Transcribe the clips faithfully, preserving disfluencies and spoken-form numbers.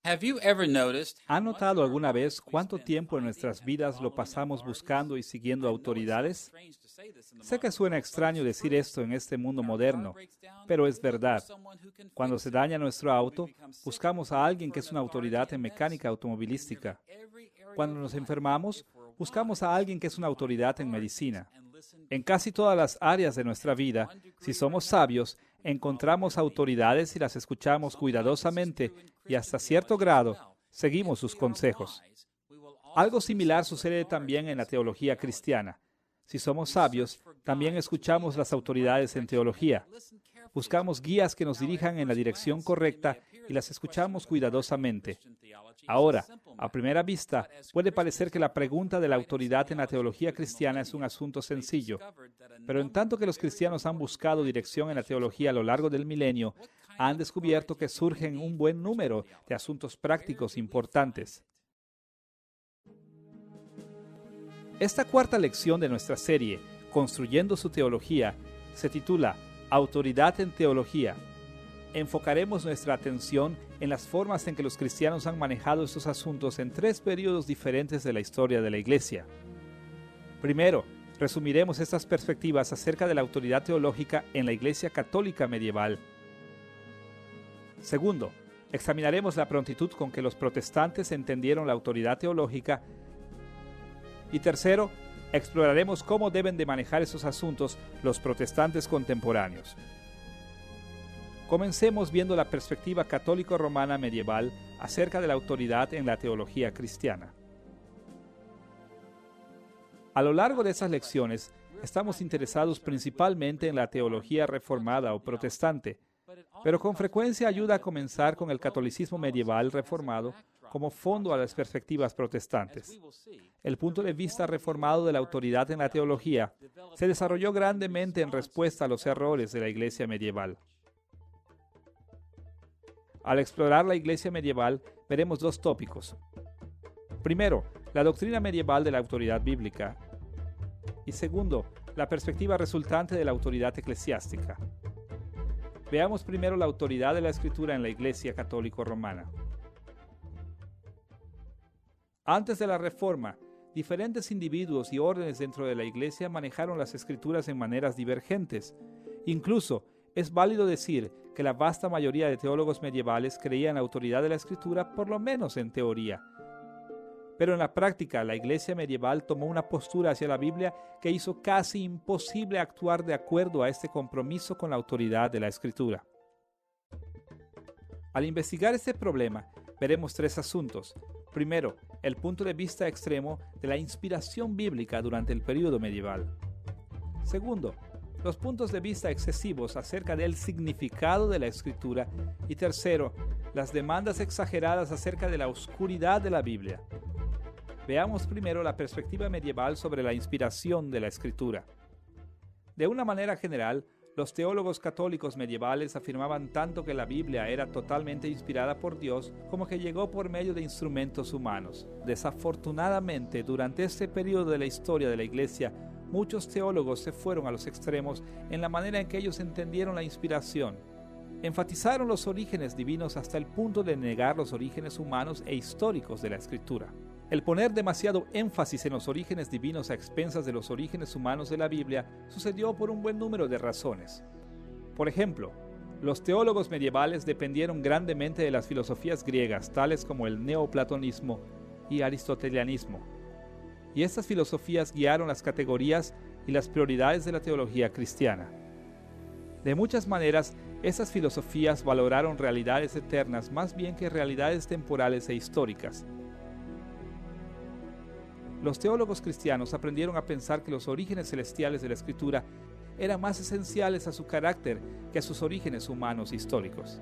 ¿Ha notado alguna vez cuánto tiempo en nuestras vidas lo pasamos buscando y siguiendo autoridades? Sé que suena extraño decir esto en este mundo moderno, pero es verdad. Cuando se daña nuestro auto, buscamos a alguien que es una autoridad en mecánica automovilística. Cuando nos enfermamos, buscamos a alguien que es una autoridad en medicina. En casi todas las áreas de nuestra vida, si somos sabios, encontramos autoridades y las escuchamos cuidadosamente y hasta cierto grado seguimos sus consejos. Algo similar sucede también en la teología cristiana. Si somos sabios, también escuchamos las autoridades en teología. Buscamos guías que nos dirijan en la dirección correcta y las escuchamos cuidadosamente. Ahora, a primera vista, puede parecer que la pregunta de la autoridad en la teología cristiana es un asunto sencillo, pero en tanto que los cristianos han buscado dirección en la teología a lo largo del milenio, han descubierto que surgen un buen número de asuntos prácticos importantes. Esta cuarta lección de nuestra serie, Construyendo su Teología, se titula Autoridad en Teología. Enfocaremos nuestra atención en las formas en que los cristianos han manejado estos asuntos en tres períodos diferentes de la historia de la Iglesia. Primero, resumiremos estas perspectivas acerca de la autoridad teológica en la Iglesia católica medieval. Segundo, examinaremos la prontitud con que los protestantes entendieron la autoridad teológica. Y tercero, exploraremos cómo deben de manejar esos asuntos los protestantes contemporáneos. Comencemos viendo la perspectiva católico-romana medieval acerca de la autoridad en la teología cristiana. A lo largo de esas lecciones, estamos interesados principalmente en la teología reformada o protestante, pero con frecuencia ayuda a comenzar con el catolicismo medieval reformado como fondo a las perspectivas protestantes. El punto de vista reformado de la autoridad en la teología se desarrolló grandemente en respuesta a los errores de la Iglesia medieval. Al explorar la Iglesia medieval, veremos dos tópicos. Primero, la doctrina medieval de la autoridad bíblica. Y segundo, la perspectiva resultante de la autoridad eclesiástica. Veamos primero la autoridad de la Escritura en la Iglesia católico-romana. Antes de la Reforma, diferentes individuos y órdenes dentro de la Iglesia manejaron las Escrituras en maneras divergentes. Incluso, es válido decir que la vasta mayoría de teólogos medievales creían en la autoridad de la Escritura, por lo menos en teoría. Pero en la práctica, la Iglesia medieval tomó una postura hacia la Biblia que hizo casi imposible actuar de acuerdo a este compromiso con la autoridad de la Escritura. Al investigar este problema, veremos tres asuntos. Primero, el punto de vista extremo de la inspiración bíblica durante el período medieval. Segundo, los puntos de vista excesivos acerca del significado de la Escritura. Y tercero, las demandas exageradas acerca de la oscuridad de la Biblia. Veamos primero la perspectiva medieval sobre la inspiración de la Escritura. De una manera general, los teólogos católicos medievales afirmaban tanto que la Biblia era totalmente inspirada por Dios como que llegó por medio de instrumentos humanos. Desafortunadamente, durante este periodo de la historia de la Iglesia, muchos teólogos se fueron a los extremos en la manera en que ellos entendieron la inspiración. Enfatizaron los orígenes divinos hasta el punto de negar los orígenes humanos e históricos de la Escritura. El poner demasiado énfasis en los orígenes divinos a expensas de los orígenes humanos de la Biblia sucedió por un buen número de razones. Por ejemplo, los teólogos medievales dependieron grandemente de las filosofías griegas, tales como el neoplatonismo y aristotelianismo. Y estas filosofías guiaron las categorías y las prioridades de la teología cristiana. De muchas maneras, estas filosofías valoraron realidades eternas más bien que realidades temporales e históricas. Los teólogos cristianos aprendieron a pensar que los orígenes celestiales de la Escritura eran más esenciales a su carácter que a sus orígenes humanos históricos.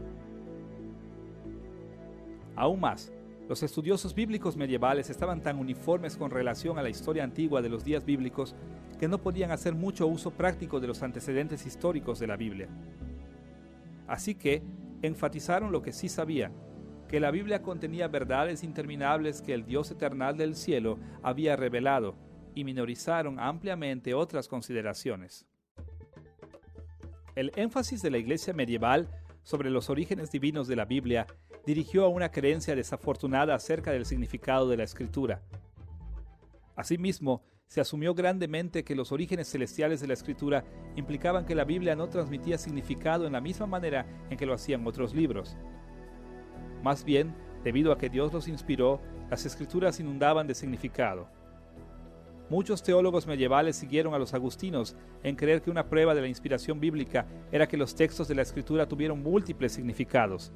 Aún más, los estudiosos bíblicos medievales estaban tan uniformes con relación a la historia antigua de los días bíblicos que no podían hacer mucho uso práctico de los antecedentes históricos de la Biblia. Así que enfatizaron lo que sí sabían, que la Biblia contenía verdades interminables que el Dios eternal del cielo había revelado, y minorizaron ampliamente otras consideraciones. El énfasis de la Iglesia medieval sobre los orígenes divinos de la Biblia dirigió a una creencia desafortunada acerca del significado de la Escritura. Asimismo, se asumió grandemente que los orígenes celestiales de la Escritura implicaban que la Biblia no transmitía significado en la misma manera en que lo hacían otros libros. Más bien, debido a que Dios los inspiró, las Escrituras inundaban de significado. Muchos teólogos medievales siguieron a los agustinos en creer que una prueba de la inspiración bíblica era que los textos de la Escritura tuvieron múltiples significados.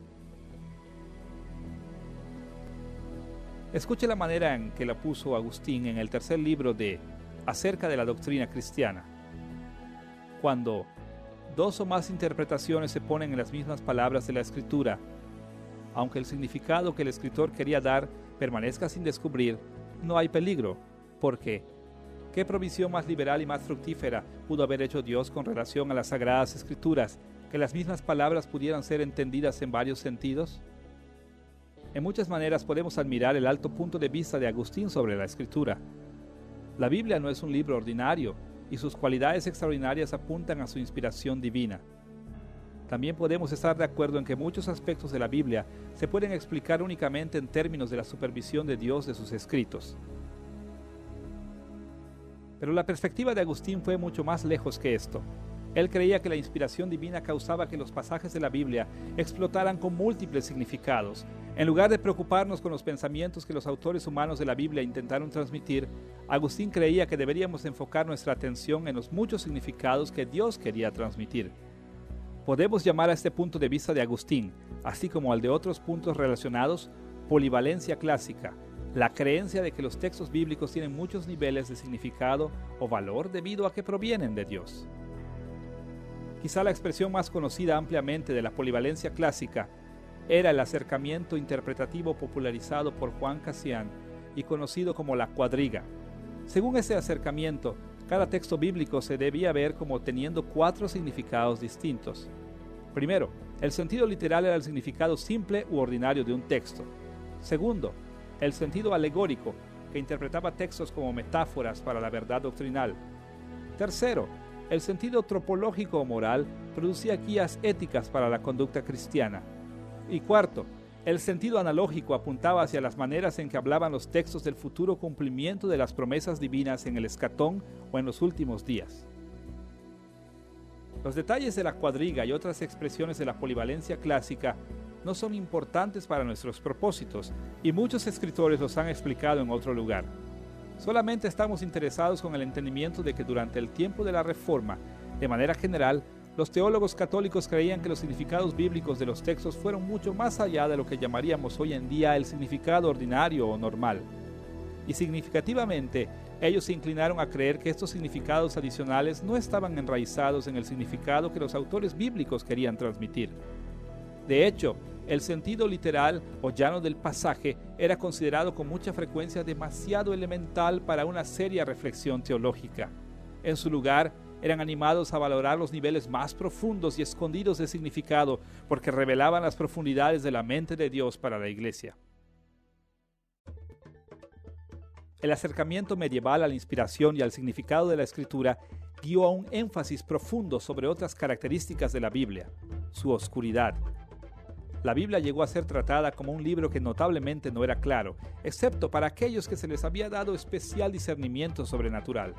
Escuche la manera en que la puso Agustín en el tercer libro de Acerca de la doctrina cristiana. Cuando dos o más interpretaciones se ponen en las mismas palabras de la Escritura, aunque el significado que el escritor quería dar permanezca sin descubrir, no hay peligro, porque ¿qué provisión más liberal y más fructífera pudo haber hecho Dios con relación a las Sagradas Escrituras, que las mismas palabras pudieran ser entendidas en varios sentidos? En muchas maneras podemos admirar el alto punto de vista de Agustín sobre la Escritura. La Biblia no es un libro ordinario, y sus cualidades extraordinarias apuntan a su inspiración divina. También podemos estar de acuerdo en que muchos aspectos de la Biblia se pueden explicar únicamente en términos de la supervisión de Dios de sus escritos. Pero la perspectiva de Agustín fue mucho más lejos que esto. Él creía que la inspiración divina causaba que los pasajes de la Biblia explotaran con múltiples significados. En lugar de preocuparnos con los pensamientos que los autores humanos de la Biblia intentaron transmitir, Agustín creía que deberíamos enfocar nuestra atención en los muchos significados que Dios quería transmitir. Podemos llamar a este punto de vista de Agustín, así como al de otros puntos relacionados, polivalencia clásica, la creencia de que los textos bíblicos tienen muchos niveles de significado o valor debido a que provienen de Dios. Quizá la expresión más conocida ampliamente de la polivalencia clásica era el acercamiento interpretativo popularizado por Juan Cassian y conocido como la cuadriga. Según ese acercamiento, cada texto bíblico se debía ver como teniendo cuatro significados distintos. Primero, el sentido literal era el significado simple u ordinario de un texto. Segundo, el sentido alegórico, que interpretaba textos como metáforas para la verdad doctrinal. Tercero, el sentido tropológico o moral producía guías éticas para la conducta cristiana. Y cuarto, el sentido analógico apuntaba hacia las maneras en que hablaban los textos del futuro cumplimiento de las promesas divinas en el escatón o en los últimos días. Los detalles de la cuadriga y otras expresiones de la polivalencia clásica no son importantes para nuestros propósitos, y muchos escritores los han explicado en otro lugar. Solamente estamos interesados con el entendimiento de que durante el tiempo de la Reforma, de manera general, los teólogos católicos creían que los significados bíblicos de los textos fueron mucho más allá de lo que llamaríamos hoy en día el significado ordinario o normal. Y significativamente, ellos se inclinaron a creer que estos significados adicionales no estaban enraizados en el significado que los autores bíblicos querían transmitir. De hecho, el sentido literal o llano del pasaje era considerado con mucha frecuencia demasiado elemental para una seria reflexión teológica. En su lugar, eran animados a valorar los niveles más profundos y escondidos de significado porque revelaban las profundidades de la mente de Dios para la Iglesia. El acercamiento medieval a la inspiración y al significado de la Escritura guió a un énfasis profundo sobre otras características de la Biblia, su oscuridad. La Biblia llegó a ser tratada como un libro que notablemente no era claro, excepto para aquellos que se les había dado especial discernimiento sobrenatural.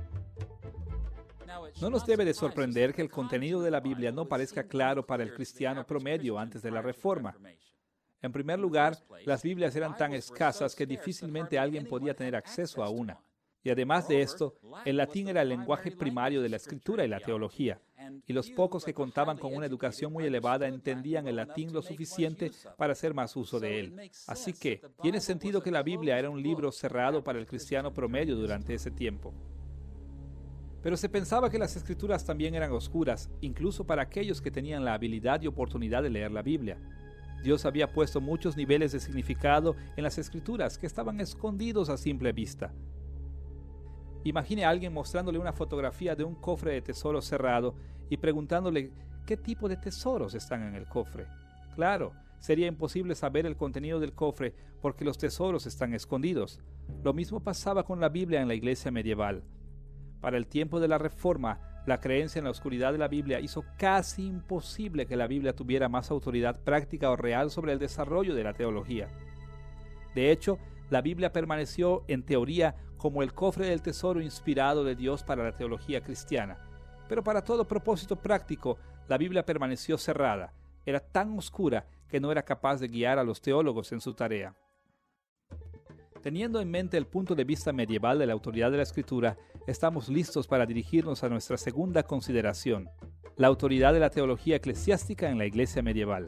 No nos debe de sorprender que el contenido de la Biblia no parezca claro para el cristiano promedio antes de la Reforma. En primer lugar, las Biblias eran tan escasas que difícilmente alguien podía tener acceso a una. Y además de esto, el latín era el lenguaje primario de la escritura y la teología, y los pocos que contaban con una educación muy elevada entendían el latín lo suficiente para hacer más uso de él. Así que, tiene sentido que la Biblia era un libro cerrado para el cristiano promedio durante ese tiempo. Pero se pensaba que las escrituras también eran oscuras, incluso para aquellos que tenían la habilidad y oportunidad de leer la Biblia. Dios había puesto muchos niveles de significado en las escrituras que estaban escondidos a simple vista. Imagine a alguien mostrándole una fotografía de un cofre de tesoros cerrado y preguntándole qué tipo de tesoros están en el cofre. Claro, sería imposible saber el contenido del cofre porque los tesoros están escondidos. Lo mismo pasaba con la Biblia en la iglesia medieval. Para el tiempo de la Reforma, La creencia en la oscuridad de la Biblia hizo casi imposible que la Biblia tuviera más autoridad práctica o real sobre el desarrollo de la teología. De hecho, la Biblia permaneció, en teoría, como el cofre del tesoro inspirado de Dios para la teología cristiana. Pero para todo propósito práctico, la Biblia permaneció cerrada. Era tan oscura que no era capaz de guiar a los teólogos en su tarea. Teniendo en mente el punto de vista medieval de la autoridad de la Escritura, estamos listos para dirigirnos a nuestra segunda consideración, la autoridad de la teología eclesiástica en la Iglesia medieval.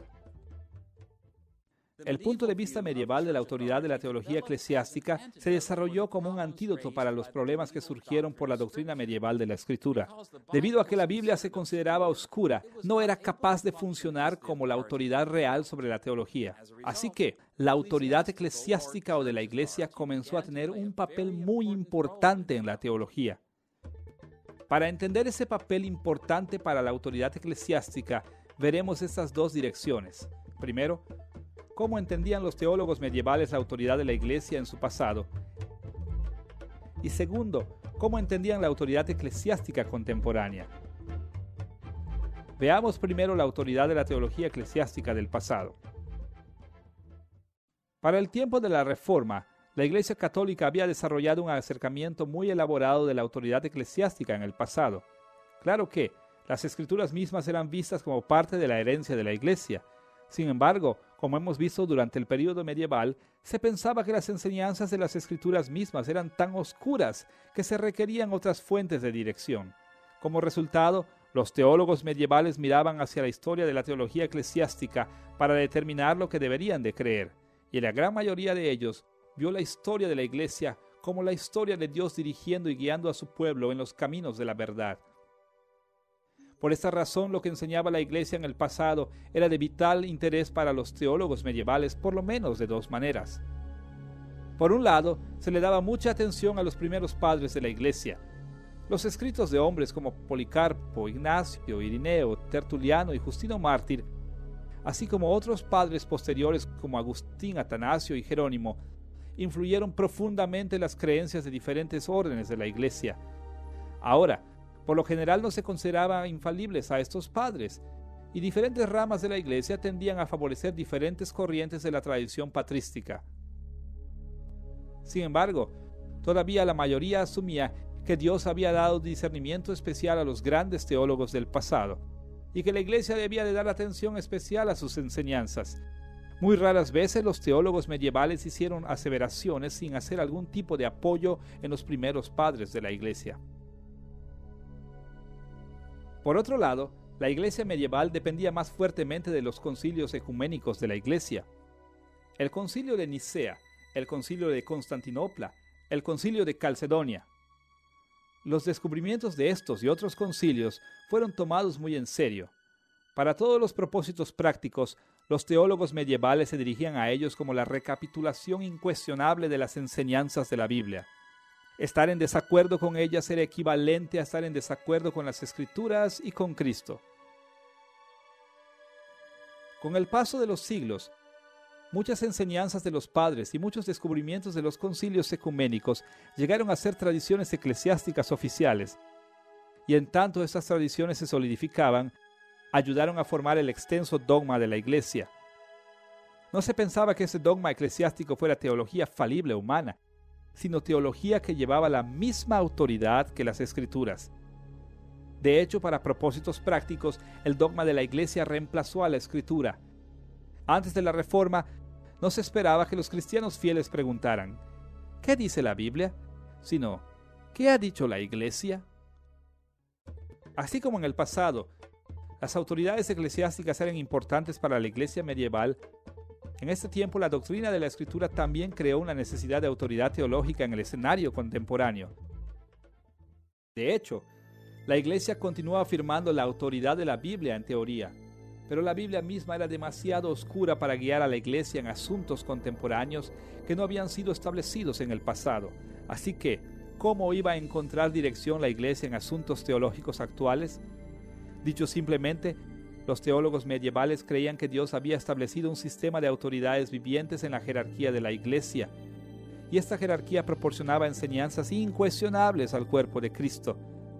El punto de vista medieval de la autoridad de la teología eclesiástica se desarrolló como un antídoto para los problemas que surgieron por la doctrina medieval de la Escritura. Debido a que la Biblia se consideraba oscura, no era capaz de funcionar como la autoridad real sobre la teología. Así que la autoridad eclesiástica o de la Iglesia comenzó a tener un papel muy importante en la teología. Para entender ese papel importante para la autoridad eclesiástica, veremos estas dos direcciones. Primero, cómo entendían los teólogos medievales la autoridad de la Iglesia en su pasado. Y segundo, cómo entendían la autoridad eclesiástica contemporánea. Veamos primero la autoridad de la teología eclesiástica del pasado. Para el tiempo de la Reforma, la Iglesia Católica había desarrollado un acercamiento muy elaborado de la autoridad eclesiástica en el pasado. Claro que las Escrituras mismas eran vistas como parte de la herencia de la Iglesia. Sin embargo, como hemos visto durante el período medieval, se pensaba que las enseñanzas de las Escrituras mismas eran tan oscuras que se requerían otras fuentes de dirección. Como resultado, los teólogos medievales miraban hacia la historia de la teología eclesiástica para determinar lo que deberían de creer, y la gran mayoría de ellos vio la historia de la Iglesia como la historia de Dios dirigiendo y guiando a su pueblo en los caminos de la verdad. Por esta razón, lo que enseñaba la Iglesia en el pasado era de vital interés para los teólogos medievales, por lo menos de dos maneras. Por un lado, se le daba mucha atención a los primeros padres de la Iglesia. Los escritos de hombres como Policarpo, Ignacio, Irineo, Tertuliano y Justino Mártir, así como otros padres posteriores como Agustín, Atanasio y Jerónimo, influyeron profundamente en las creencias de diferentes órdenes de la Iglesia. Ahora, por lo general no se consideraban infalibles a estos padres, y diferentes ramas de la Iglesia tendían a favorecer diferentes corrientes de la tradición patrística. Sin embargo, todavía la mayoría asumía que Dios había dado discernimiento especial a los grandes teólogos del pasado, y que la Iglesia debía de dar atención especial a sus enseñanzas. Muy raras veces los teólogos medievales hicieron aseveraciones sin hacer algún tipo de apoyo en los primeros padres de la Iglesia. Por otro lado, la Iglesia medieval dependía más fuertemente de los concilios ecuménicos de la Iglesia. El concilio de Nicea, el concilio de Constantinopla, el concilio de Calcedonia. Los descubrimientos de estos y otros concilios fueron tomados muy en serio. Para todos los propósitos prácticos, los teólogos medievales se dirigían a ellos como la recapitulación incuestionable de las enseñanzas de la Biblia. Estar en desacuerdo con ellas era equivalente a estar en desacuerdo con las Escrituras y con Cristo. Con el paso de los siglos, muchas enseñanzas de los padres y muchos descubrimientos de los concilios ecuménicos llegaron a ser tradiciones eclesiásticas oficiales, y en tanto estas tradiciones se solidificaban, ayudaron a formar el extenso dogma de la Iglesia. No se pensaba que ese dogma eclesiástico fuera teología falible humana, sino teología que llevaba la misma autoridad que las Escrituras. De hecho, para propósitos prácticos, el dogma de la Iglesia reemplazó a la Escritura. Antes de la Reforma, no se esperaba que los cristianos fieles preguntaran, ¿qué dice la Biblia?, sino, ¿qué ha dicho la Iglesia? Así como en el pasado, las autoridades eclesiásticas eran importantes para la Iglesia medieval, en este tiempo la doctrina de la Escritura también creó una necesidad de autoridad teológica en el escenario contemporáneo. De hecho, la Iglesia continuó afirmando la autoridad de la Biblia en teoría, pero la Biblia misma era demasiado oscura para guiar a la Iglesia en asuntos contemporáneos que no habían sido establecidos en el pasado. Así que, ¿cómo iba a encontrar dirección la Iglesia en asuntos teológicos actuales? Dicho simplemente, los teólogos medievales creían que Dios había establecido un sistema de autoridades vivientes en la jerarquía de la Iglesia, y esta jerarquía proporcionaba enseñanzas incuestionables al cuerpo de Cristo.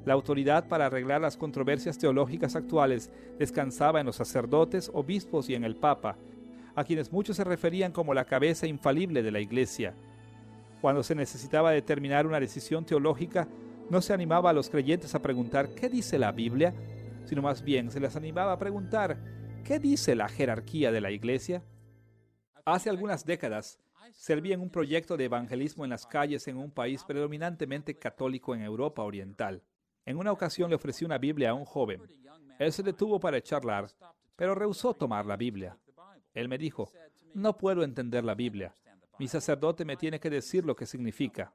La autoridad para arreglar las controversias teológicas actuales descansaba en los sacerdotes, obispos y en el Papa, a quienes muchos se referían como la cabeza infalible de la Iglesia. Cuando se necesitaba determinar una decisión teológica, no se animaba a los creyentes a preguntar ¿qué dice la Biblia?, sino más bien se les animaba a preguntar ¿qué dice la jerarquía de la Iglesia? Hace algunas décadas, serví en un proyecto de evangelismo en las calles en un país predominantemente católico en Europa Oriental. En una ocasión le ofrecí una Biblia a un joven. Él se detuvo para charlar, pero rehusó tomar la Biblia. Él me dijo, no puedo entender la Biblia. Mi sacerdote me tiene que decir lo que significa.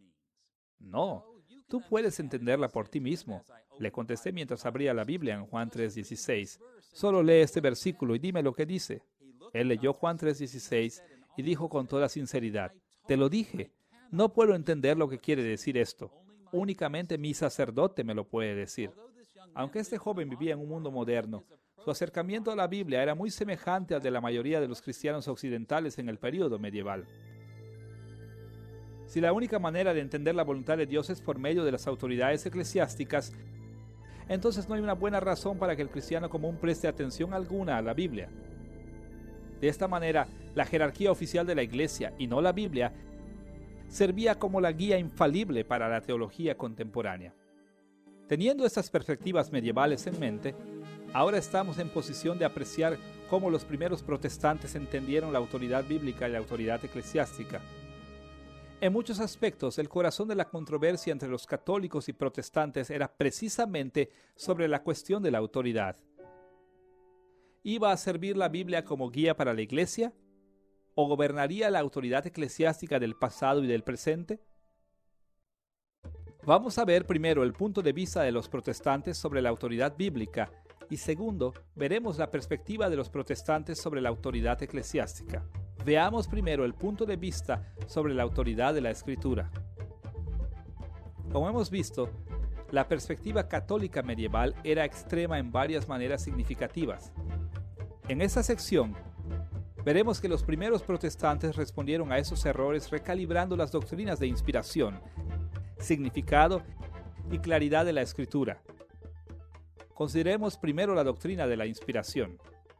No, tú puedes entenderla por ti mismo, le contesté mientras abría la Biblia en Juan tres dieciséis. Solo lee este versículo y dime lo que dice. Él leyó Juan tres dieciséis y dijo con toda sinceridad, te lo dije, no puedo entender lo que quiere decir esto. Únicamente mi sacerdote me lo puede decir. Aunque este joven vivía en un mundo moderno, su acercamiento a la Biblia era muy semejante al de la mayoría de los cristianos occidentales en el período medieval. Si la única manera de entender la voluntad de Dios es por medio de las autoridades eclesiásticas, entonces no hay una buena razón para que el cristiano común preste atención alguna a la Biblia. De esta manera, la jerarquía oficial de la Iglesia, y no la Biblia, servía como la guía infalible para la teología contemporánea. Teniendo estas perspectivas medievales en mente, ahora estamos en posición de apreciar cómo los primeros protestantes entendieron la autoridad bíblica y la autoridad eclesiástica. En muchos aspectos, el corazón de la controversia entre los católicos y protestantes era precisamente sobre la cuestión de la autoridad. ¿Iba a servir la Biblia como guía para la Iglesia? ¿O gobernaría la autoridad eclesiástica del pasado y del presente? Vamos a ver primero el punto de vista de los protestantes sobre la autoridad bíblica y segundo, veremos la perspectiva de los protestantes sobre la autoridad eclesiástica. Veamos primero el punto de vista sobre la autoridad de la Escritura. Como hemos visto, la perspectiva católica medieval era extrema en varias maneras significativas. En esta sección, veremos que los primeros protestantes respondieron a esos errores recalibrando las doctrinas de inspiración, significado y claridad de la Escritura. Consideremos primero la doctrina de la inspiración.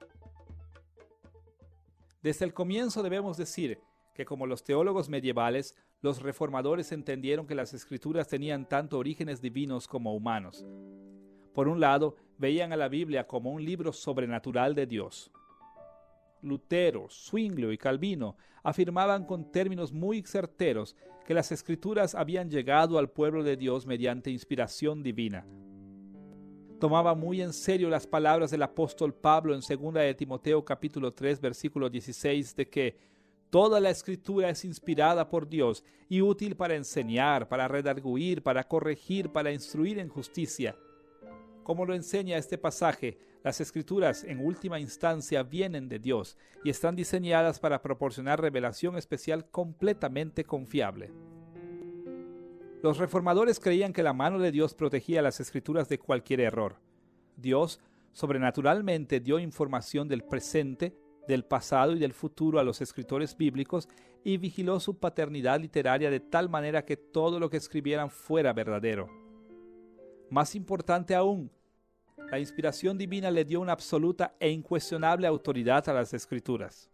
Desde el comienzo debemos decir que como los teólogos medievales, los reformadores entendieron que las Escrituras tenían tanto orígenes divinos como humanos. Por un lado, veían a la Biblia como un libro sobrenatural de Dios. Lutero, Zwinglio y Calvino afirmaban con términos muy certeros que las Escrituras habían llegado al pueblo de Dios mediante inspiración divina. Tomaba muy en serio las palabras del apóstol Pablo en segunda de Timoteo capítulo tres versículo dieciséis de que toda la Escritura es inspirada por Dios y útil para enseñar, para redarguir, para corregir, para instruir en justicia. Como lo enseña este pasaje, las Escrituras en última instancia vienen de Dios y están diseñadas para proporcionar revelación especial completamente confiable. Los reformadores creían que la mano de Dios protegía las Escrituras de cualquier error. Dios sobrenaturalmente dio información del presente, del pasado y del futuro a los escritores bíblicos y vigiló su paternidad literaria de tal manera que todo lo que escribieran fuera verdadero. Más importante aún, la inspiración divina le dio una absoluta e incuestionable autoridad a las Escrituras.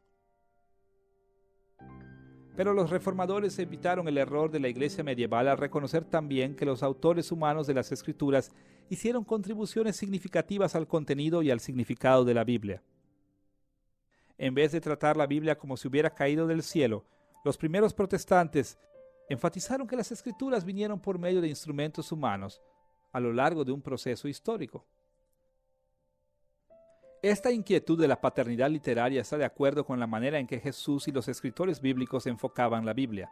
Pero los reformadores evitaron el error de la Iglesia medieval al reconocer también que los autores humanos de las Escrituras hicieron contribuciones significativas al contenido y al significado de la Biblia. En vez de tratar la Biblia como si hubiera caído del cielo, los primeros protestantes enfatizaron que las Escrituras vinieron por medio de instrumentos humanos a lo largo de un proceso histórico. Esta inquietud de la paternidad literaria está de acuerdo con la manera en que Jesús y los escritores bíblicos enfocaban la Biblia.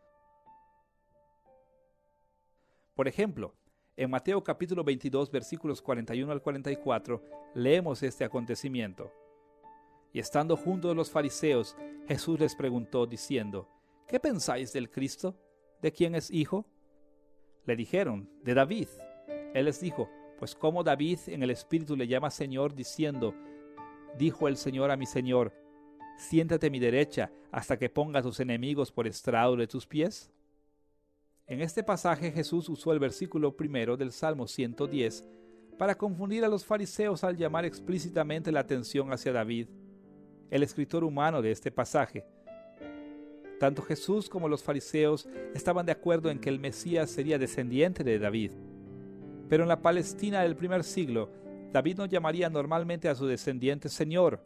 Por ejemplo, en Mateo capítulo veintidós, versículos cuarenta y uno al cuarenta y cuatro, leemos este acontecimiento. Y estando junto a los fariseos, Jesús les preguntó, diciendo, ¿qué pensáis del Cristo? ¿De quién es hijo? Le dijeron, de David. Él les dijo, pues como David en el Espíritu le llama Señor, diciendo, dijo el Señor a mi Señor, siéntate a mi derecha hasta que ponga a tus enemigos por estrado de tus pies. En este pasaje Jesús usó el versículo primero del Salmo ciento diez para confundir a los fariseos al llamar explícitamente la atención hacia David, el escritor humano de este pasaje. Tanto Jesús como los fariseos estaban de acuerdo en que el Mesías sería descendiente de David. Pero en la Palestina del primer siglo, David no llamaría normalmente a su descendiente Señor.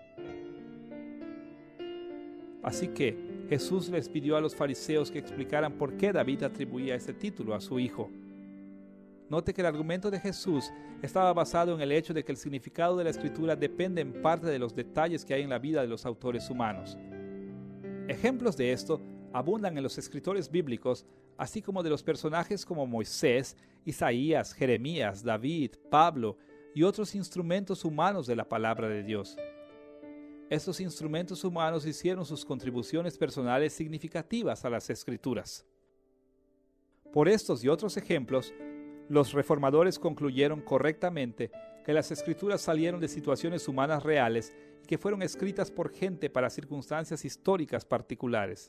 Así que Jesús les pidió a los fariseos que explicaran por qué David atribuía este título a su hijo. Note que el argumento de Jesús estaba basado en el hecho de que el significado de la Escritura depende en parte de los detalles que hay en la vida de los autores humanos. Ejemplos de esto abundan en los escritores bíblicos, así como de los personajes como Moisés, Isaías, Jeremías, David, Pablo y otros instrumentos humanos de la palabra de Dios. Estos instrumentos humanos hicieron sus contribuciones personales significativas a las Escrituras. Por estos y otros ejemplos, los reformadores concluyeron correctamente que las Escrituras salieron de situaciones humanas reales y que fueron escritas por gente para circunstancias históricas particulares.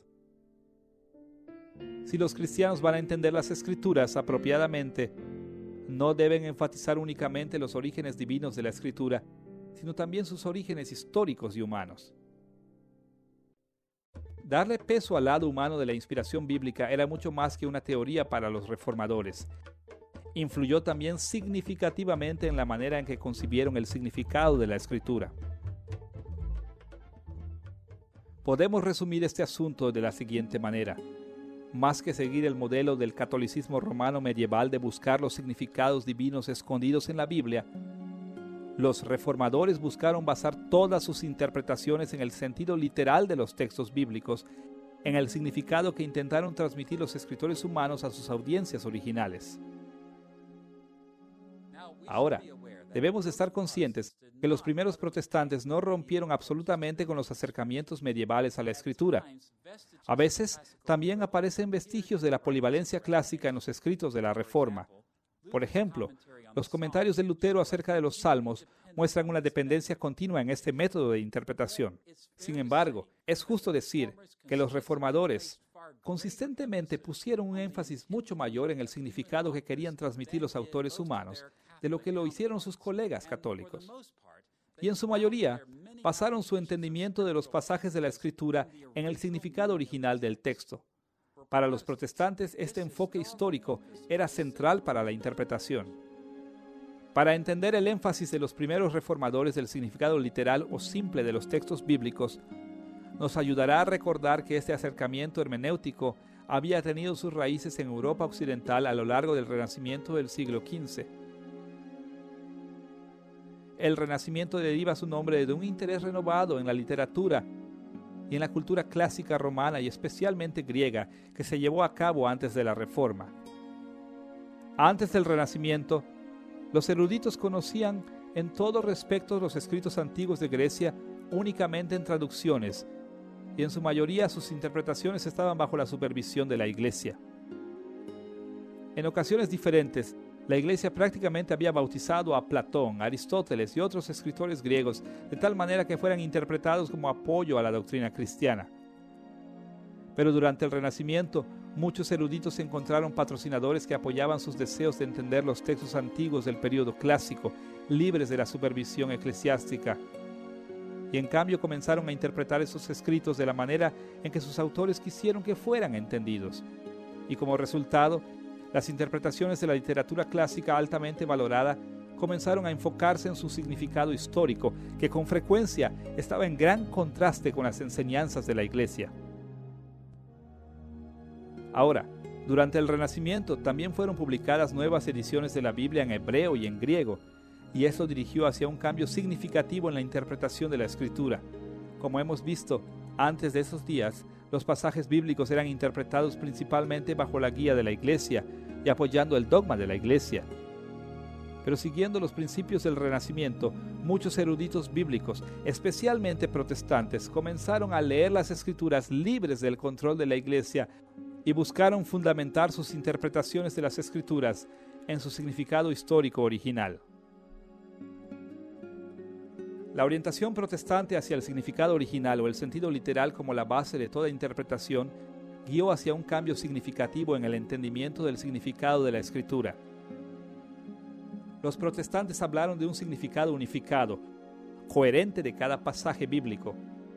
Si los cristianos van a entender las Escrituras apropiadamente, no deben enfatizar únicamente los orígenes divinos de la Escritura, sino también sus orígenes históricos y humanos. Darle peso al lado humano de la inspiración bíblica era mucho más que una teoría para los reformadores. Influyó también significativamente en la manera en que concibieron el significado de la Escritura. Podemos resumir este asunto de la siguiente manera. Más que seguir el modelo del catolicismo romano medieval de buscar los significados divinos escondidos en la Biblia, los reformadores buscaron basar todas sus interpretaciones en el sentido literal de los textos bíblicos, en el significado que intentaron transmitir los escritores humanos a sus audiencias originales. Ahora, debemos estar conscientes que los primeros protestantes no rompieron absolutamente con los acercamientos medievales a la Escritura. A veces, también aparecen vestigios de la polivalencia clásica en los escritos de la Reforma. Por ejemplo, los comentarios de Lutero acerca de los Salmos muestran una dependencia continua en este método de interpretación. Sin embargo, es justo decir que los reformadores consistentemente pusieron un énfasis mucho mayor en el significado que querían transmitir los autores humanos de lo que lo hicieron sus colegas católicos. Y en su mayoría, basaron su entendimiento de los pasajes de la Escritura en el significado original del texto. Para los protestantes, este enfoque histórico era central para la interpretación. Para entender el énfasis de los primeros reformadores del significado literal o simple de los textos bíblicos, nos ayudará a recordar que este acercamiento hermenéutico había tenido sus raíces en Europa occidental a lo largo del Renacimiento del siglo quince. El Renacimiento deriva su nombre de un interés renovado en la literatura y en la cultura clásica romana y especialmente griega que se llevó a cabo antes de la Reforma. Antes del Renacimiento, los eruditos conocían en todo respecto los escritos antiguos de Grecia únicamente en traducciones, y en su mayoría sus interpretaciones estaban bajo la supervisión de la Iglesia. En ocasiones diferentes, la Iglesia prácticamente había bautizado a Platón, Aristóteles y otros escritores griegos de tal manera que fueran interpretados como apoyo a la doctrina cristiana. Pero durante el Renacimiento, muchos eruditos encontraron patrocinadores que apoyaban sus deseos de entender los textos antiguos del período clásico, libres de la supervisión eclesiástica. Y en cambio comenzaron a interpretar esos escritos de la manera en que sus autores quisieron que fueran entendidos. Y como resultado, las interpretaciones de la literatura clásica altamente valorada comenzaron a enfocarse en su significado histórico, que con frecuencia estaba en gran contraste con las enseñanzas de la Iglesia. Ahora, durante el Renacimiento también fueron publicadas nuevas ediciones de la Biblia en hebreo y en griego, y esto dirigió hacia un cambio significativo en la interpretación de la Escritura. Como hemos visto, antes de esos días, los pasajes bíblicos eran interpretados principalmente bajo la guía de la Iglesia y apoyando el dogma de la Iglesia. Pero siguiendo los principios del Renacimiento, muchos eruditos bíblicos, especialmente protestantes, comenzaron a leer las Escrituras libres del control de la Iglesia y buscaron fundamentar sus interpretaciones de las Escrituras en su significado histórico original. La orientación protestante hacia el significado original o el sentido literal como la base de toda interpretación guió hacia un cambio significativo en el entendimiento del significado de la Escritura. Los protestantes hablaron de un significado unificado, coherente de cada pasaje bíblico.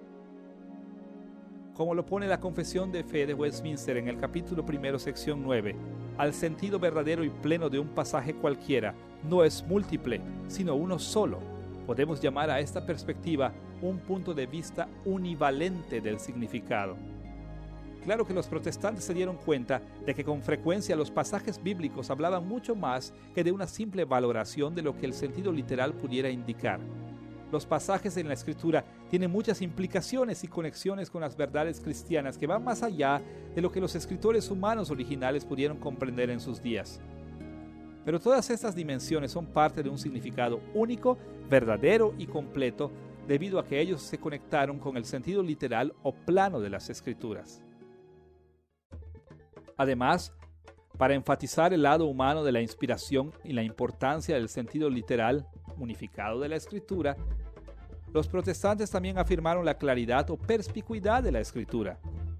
Como lo pone la Confesión de Fe de Westminster en el capítulo primero, sección nueve, al sentido verdadero y pleno de un pasaje cualquiera no es múltiple, sino uno solo. Podemos llamar a esta perspectiva un punto de vista univalente del significado. Claro que los protestantes se dieron cuenta de que con frecuencia los pasajes bíblicos hablaban mucho más que de una simple valoración de lo que el sentido literal pudiera indicar. Los pasajes en la Escritura tienen muchas implicaciones y conexiones con las verdades cristianas que van más allá de lo que los escritores humanos originales pudieron comprender en sus días. Pero todas estas dimensiones son parte de un significado único, verdadero y completo, debido a que ellos se conectaron con el sentido literal o plano de las Escrituras. Además, para enfatizar el lado humano de la inspiración y la importancia del sentido literal unificado de la Escritura, los protestantes también afirmaron la claridad o perspicuidad de la Escritura.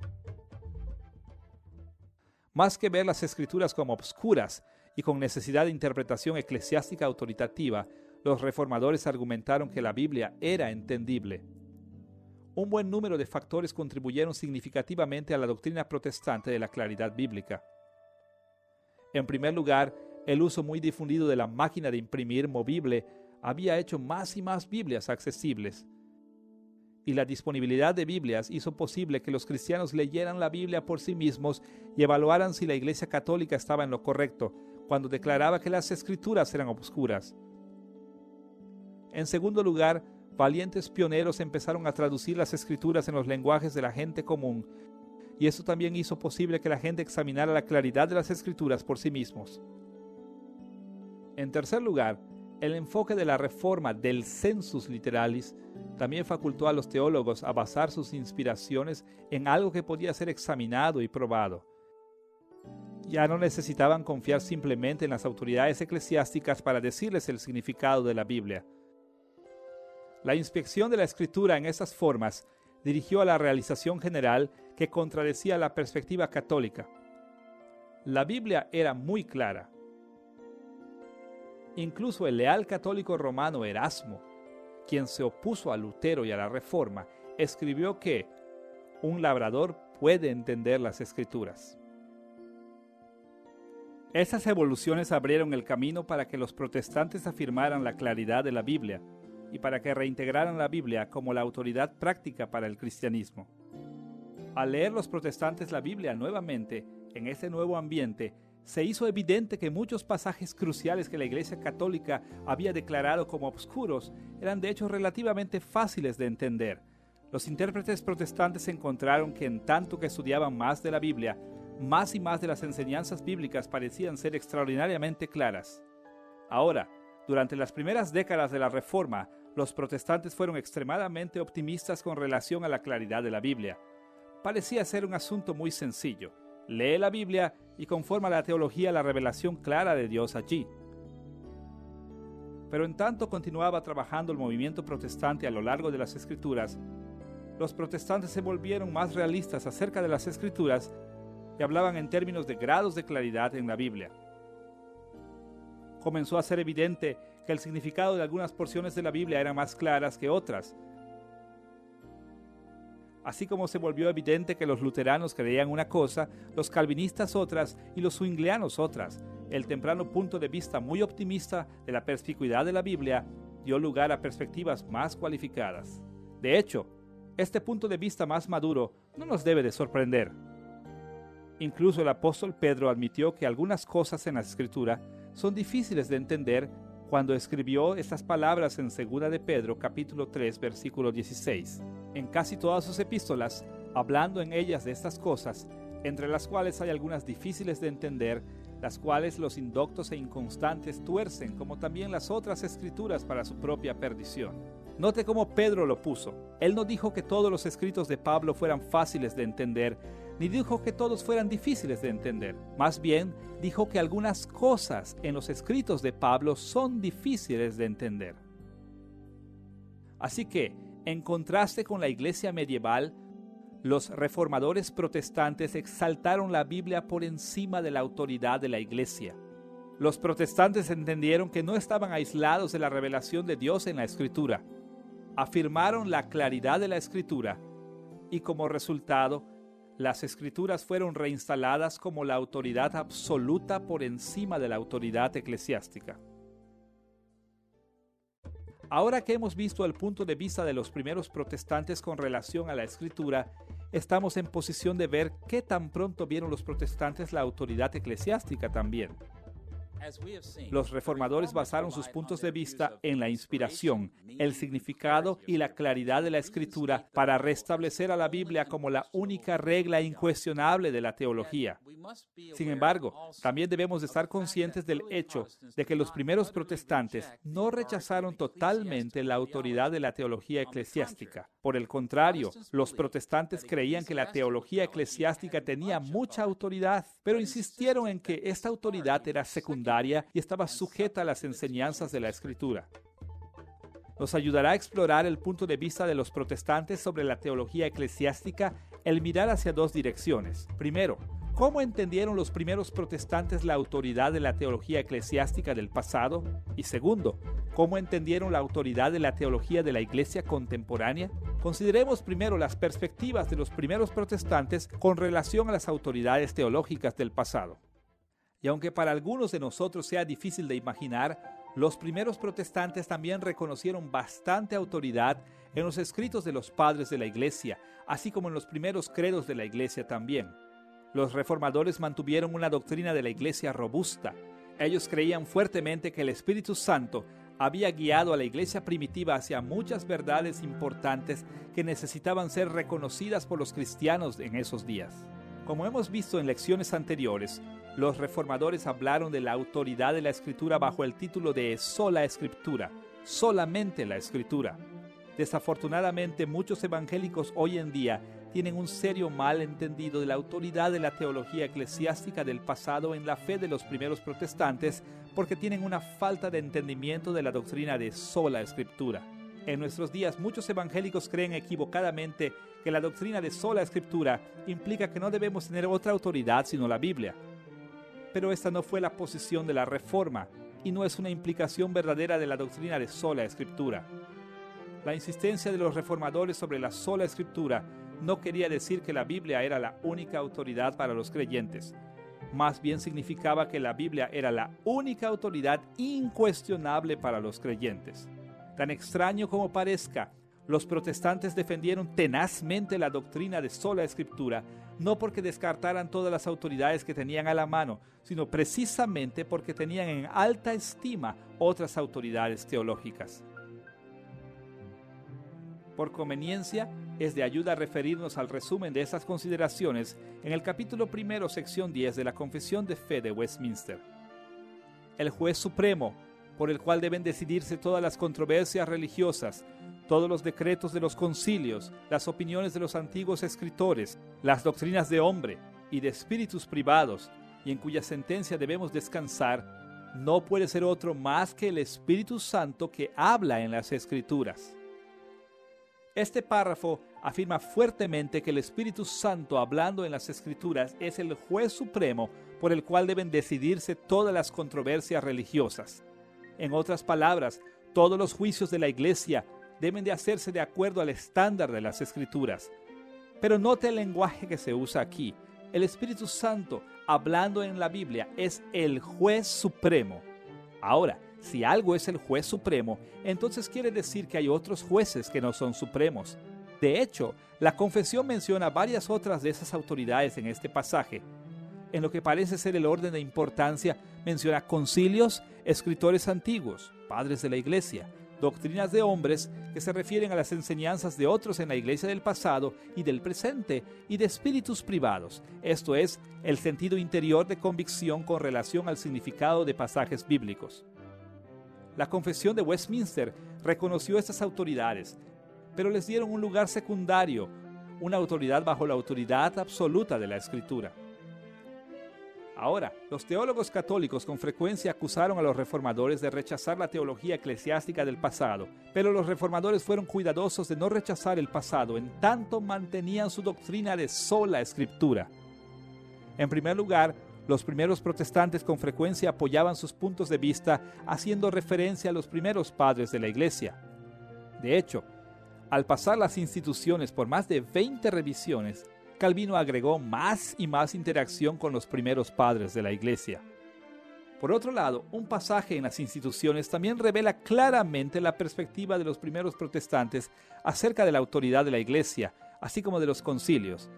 Más que ver las Escrituras como obscuras y con necesidad de interpretación eclesiástica autoritativa, los reformadores argumentaron que la Biblia era entendible. Un buen número de factores contribuyeron significativamente a la doctrina protestante de la claridad bíblica. En primer lugar, el uso muy difundido de la máquina de imprimir movible había hecho más y más Biblias accesibles. Y la disponibilidad de Biblias hizo posible que los cristianos leyeran la Biblia por sí mismos y evaluaran si la Iglesia Católica estaba en lo correcto, cuando declaraba que las Escrituras eran obscuras. En segundo lugar, valientes pioneros empezaron a traducir las Escrituras en los lenguajes de la gente común, y eso también hizo posible que la gente examinara la claridad de las Escrituras por sí mismos. En tercer lugar, el enfoque de la reforma del sensus literalis también facultó a los teólogos a basar sus inspiraciones en algo que podía ser examinado y probado. Ya no necesitaban confiar simplemente en las autoridades eclesiásticas para decirles el significado de la Biblia. La inspección de la Escritura en estas formas dirigió a la realización general que contradecía la perspectiva católica. La Biblia era muy clara. Incluso el leal católico romano Erasmo, quien se opuso a Lutero y a la Reforma, escribió que un labrador puede entender las Escrituras. Estas evoluciones abrieron el camino para que los protestantes afirmaran la claridad de la Biblia y para que reintegraran la Biblia como la autoridad práctica para el cristianismo. Al leer los protestantes la Biblia nuevamente, en este nuevo ambiente, se hizo evidente que muchos pasajes cruciales que la Iglesia Católica había declarado como obscuros eran de hecho relativamente fáciles de entender. Los intérpretes protestantes encontraron que en tanto que estudiaban más de la Biblia, más y más de las enseñanzas bíblicas parecían ser extraordinariamente claras. Ahora, durante las primeras décadas de la Reforma, los protestantes fueron extremadamente optimistas con relación a la claridad de la Biblia. Parecía ser un asunto muy sencillo. Lee la Biblia y conforma la teología a la revelación clara de Dios allí. Pero en tanto continuaba trabajando el movimiento protestante a lo largo de las Escrituras, los protestantes se volvieron más realistas acerca de las Escrituras y hablaban en términos de grados de claridad en la Biblia. Comenzó a ser evidente que el significado de algunas porciones de la Biblia eran más claras que otras. Así como se volvió evidente que los luteranos creían una cosa, los calvinistas otras y los zwinglianos otras. El temprano punto de vista muy optimista de la perspicuidad de la Biblia dio lugar a perspectivas más cualificadas. De hecho, este punto de vista más maduro no nos debe de sorprender. Incluso el apóstol Pedro admitió que algunas cosas en la Escritura son difíciles de entender cuando escribió estas palabras en segunda de Pedro capítulo tres versículo dieciséis. En casi todas sus epístolas, hablando en ellas de estas cosas, entre las cuales hay algunas difíciles de entender, las cuales los indoctos e inconstantes tuercen, como también las otras escrituras para su propia perdición. Note cómo Pedro lo puso. Él no dijo que todos los escritos de Pablo fueran fáciles de entender, ni dijo que todos fueran difíciles de entender. Más bien, dijo que algunas cosas en los escritos de Pablo son difíciles de entender. Así que, en contraste con la iglesia medieval, Los reformadores protestantes exaltaron la Biblia por encima de la autoridad de la Iglesia. Los protestantes entendieron que no estaban aislados de la revelación de Dios en la Escritura. Afirmaron la claridad de la Escritura y como resultado, las Escrituras fueron reinstaladas como la autoridad absoluta por encima de la autoridad eclesiástica. Ahora que hemos visto el punto de vista de los primeros protestantes con relación a la Escritura, estamos en posición de ver qué tan pronto vieron los protestantes la autoridad eclesiástica también. Los reformadores basaron sus puntos de vista en la inspiración, el significado y la claridad de la Escritura para restablecer a la Biblia como la única regla incuestionable de la teología. Sin embargo, también debemos de estar conscientes del hecho de que los primeros protestantes no rechazaron totalmente la autoridad de la teología eclesiástica. Por el contrario, los protestantes creían que la teología eclesiástica tenía mucha autoridad, pero insistieron en que esta autoridad era secundaria y estaba sujeta a las enseñanzas de la Escritura. Nos ayudará a explorar el punto de vista de los protestantes sobre la teología eclesiástica el mirar hacia dos direcciones. Primero, ¿cómo entendieron los primeros protestantes la autoridad de la teología eclesiástica del pasado? Y segundo, ¿cómo entendieron la autoridad de la teología de la Iglesia contemporánea? Consideremos primero las perspectivas de los primeros protestantes con relación a las autoridades teológicas del pasado. Y aunque para algunos de nosotros sea difícil de imaginar, los primeros protestantes también reconocieron bastante autoridad en los escritos de los padres de la Iglesia, así como en los primeros credos de la Iglesia también. Los reformadores mantuvieron una doctrina de la Iglesia robusta. Ellos creían fuertemente que el Espíritu Santo había guiado a la Iglesia primitiva hacia muchas verdades importantes que necesitaban ser reconocidas por los cristianos en esos días. Como hemos visto en lecciones anteriores, los reformadores hablaron de la autoridad de la Escritura bajo el título de sola Escritura, solamente la Escritura. Desafortunadamente, muchos evangélicos hoy en día tienen un serio malentendido de la autoridad de la teología eclesiástica del pasado en la fe de los primeros protestantes porque tienen una falta de entendimiento de la doctrina de sola Escritura. En nuestros días, muchos evangélicos creen equivocadamente que la doctrina de sola Escritura implica que no debemos tener otra autoridad sino la Biblia. Pero esta no fue la posición de la Reforma y no es una implicación verdadera de la doctrina de sola Escritura. La insistencia de los reformadores sobre la sola Escritura no quería decir que la Biblia era la única autoridad para los creyentes. Más bien significaba que la Biblia era la única autoridad incuestionable para los creyentes. Tan extraño como parezca, los protestantes defendieron tenazmente la doctrina de sola Escritura, no porque descartaran todas las autoridades que tenían a la mano, sino precisamente porque tenían en alta estima otras autoridades teológicas. Por conveniencia, es de ayuda referirnos al resumen de estas consideraciones en el capítulo primero, sección diez de la Confesión de Fe de Westminster. El juez supremo, por el cual deben decidirse todas las controversias religiosas, todos los decretos de los concilios, las opiniones de los antiguos escritores, las doctrinas de hombre y de espíritus privados, y en cuya sentencia debemos descansar, no puede ser otro más que el Espíritu Santo que habla en las Escrituras. Este párrafo afirma fuertemente que el Espíritu Santo hablando en las Escrituras es el juez supremo por el cual deben decidirse todas las controversias religiosas. En otras palabras, todos los juicios de la Iglesia deben de hacerse de acuerdo al estándar de las Escrituras. Pero note el lenguaje que se usa aquí. El Espíritu Santo, hablando en la Biblia, es el juez supremo. Ahora, si algo es el juez supremo, entonces quiere decir que hay otros jueces que no son supremos. De hecho, la confesión menciona varias otras de esas autoridades en este pasaje. En lo que parece ser el orden de importancia, menciona concilios, escritores antiguos, padres de la Iglesia, doctrinas de hombres que se refieren a las enseñanzas de otros en la Iglesia del pasado y del presente, y de espíritus privados, esto es, el sentido interior de convicción con relación al significado de pasajes bíblicos. La Confesión de Westminster reconoció estas autoridades, pero les dieron un lugar secundario, una autoridad bajo la autoridad absoluta de la Escritura. Ahora, los teólogos católicos con frecuencia acusaron a los reformadores de rechazar la teología eclesiástica del pasado, pero los reformadores fueron cuidadosos de no rechazar el pasado, en tanto mantenían su doctrina de sola escritura. En primer lugar, los primeros protestantes con frecuencia apoyaban sus puntos de vista haciendo referencia a los primeros padres de la Iglesia. De hecho, al pasar las instituciones por más de veinte revisiones, Calvino agregó más y más interacción con los primeros padres de la Iglesia. Por otro lado, un pasaje en las instituciones también revela claramente la perspectiva de los primeros protestantes acerca de la autoridad de la Iglesia, así como de los concilios.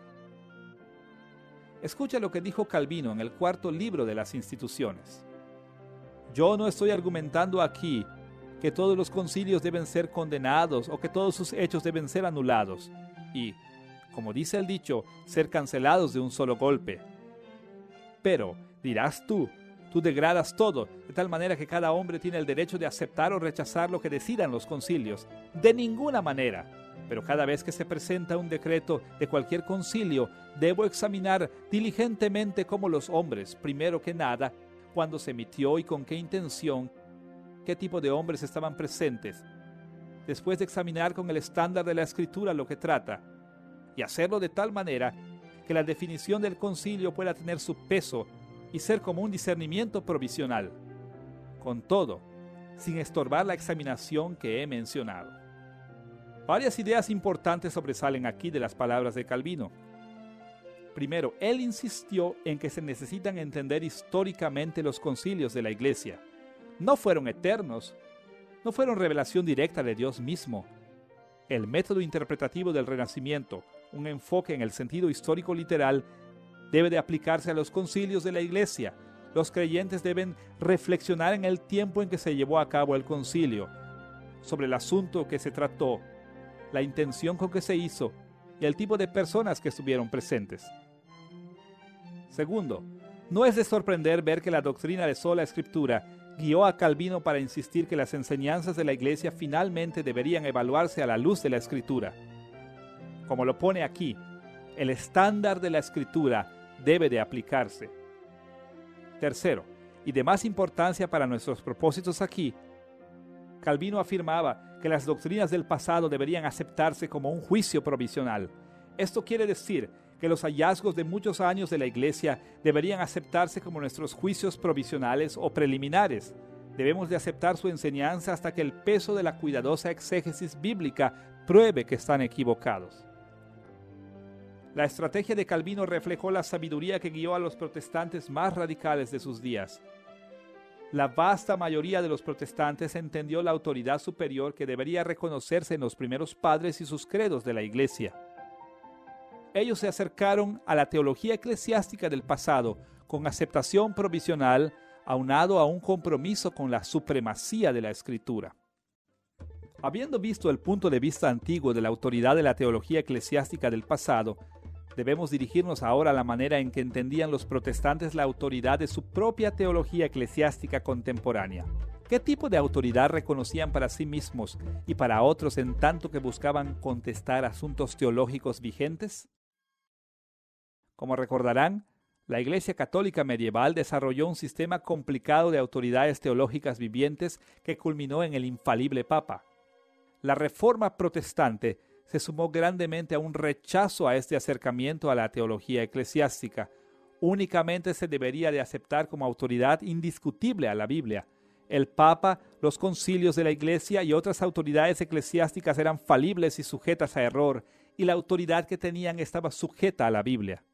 Escucha lo que dijo Calvino en el cuarto libro de las instituciones. Yo no estoy argumentando aquí que todos los concilios deben ser condenados o que todos sus hechos deben ser anulados y, como dice el dicho, ser cancelados de un solo golpe. Pero, dirás tú, tú degradas todo, de tal manera que cada hombre tiene el derecho de aceptar o rechazar lo que decidan los concilios. De ninguna manera. Pero cada vez que se presenta un decreto de cualquier concilio, debo examinar diligentemente cómo los hombres, primero que nada, cuándo se emitió y con qué intención, qué tipo de hombres estaban presentes. Después de examinar con el estándar de la Escritura lo que trata, y hacerlo de tal manera que la definición del concilio pueda tener su peso y ser como un discernimiento provisional. Con todo, sin estorbar la examinación que he mencionado. Varias ideas importantes sobresalen aquí de las palabras de Calvino. Primero, él insistió en que se necesitan entender históricamente los concilios de la Iglesia. No fueron eternos, no fueron revelación directa de Dios mismo. El método interpretativo del Renacimiento, un enfoque en el sentido histórico literal, debe de aplicarse a los concilios de la Iglesia. Los creyentes deben reflexionar en el tiempo en que se llevó a cabo el concilio, sobre el asunto que se trató, la intención con que se hizo y el tipo de personas que estuvieron presentes. Segundo, no es de sorprender ver que la doctrina de sola escritura guió a Calvino para insistir que las enseñanzas de la Iglesia finalmente deberían evaluarse a la luz de la Escritura. Como lo pone aquí, el estándar de la Escritura debe de aplicarse. Tercero, y de más importancia para nuestros propósitos aquí, Calvino afirmaba que las doctrinas del pasado deberían aceptarse como un juicio provisional. Esto quiere decir que los hallazgos de muchos años de la Iglesia deberían aceptarse como nuestros juicios provisionales o preliminares. Debemos de aceptar su enseñanza hasta que el peso de la cuidadosa exégesis bíblica pruebe que están equivocados. La estrategia de Calvino reflejó la sabiduría que guió a los protestantes más radicales de sus días. La vasta mayoría de los protestantes entendió la autoridad superior que debería reconocerse en los primeros padres y sus credos de la Iglesia. Ellos se acercaron a la teología eclesiástica del pasado con aceptación provisional, aunado a un compromiso con la supremacía de la Escritura. Habiendo visto el punto de vista antiguo de la autoridad de la teología eclesiástica del pasado, debemos dirigirnos ahora a la manera en que entendían los protestantes la autoridad de su propia teología eclesiástica contemporánea. ¿Qué tipo de autoridad reconocían para sí mismos y para otros en tanto que buscaban contestar asuntos teológicos vigentes? Como recordarán, la Iglesia Católica medieval desarrolló un sistema complicado de autoridades teológicas vivientes que culminó en el infalible Papa. La Reforma protestante se sumó grandemente a un rechazo a este acercamiento a la teología eclesiástica. Únicamente se debería de aceptar como autoridad indiscutible a la Biblia. El Papa, los concilios de la Iglesia y otras autoridades eclesiásticas eran falibles y sujetas a error, y la autoridad que tenían estaba sujeta a la Biblia.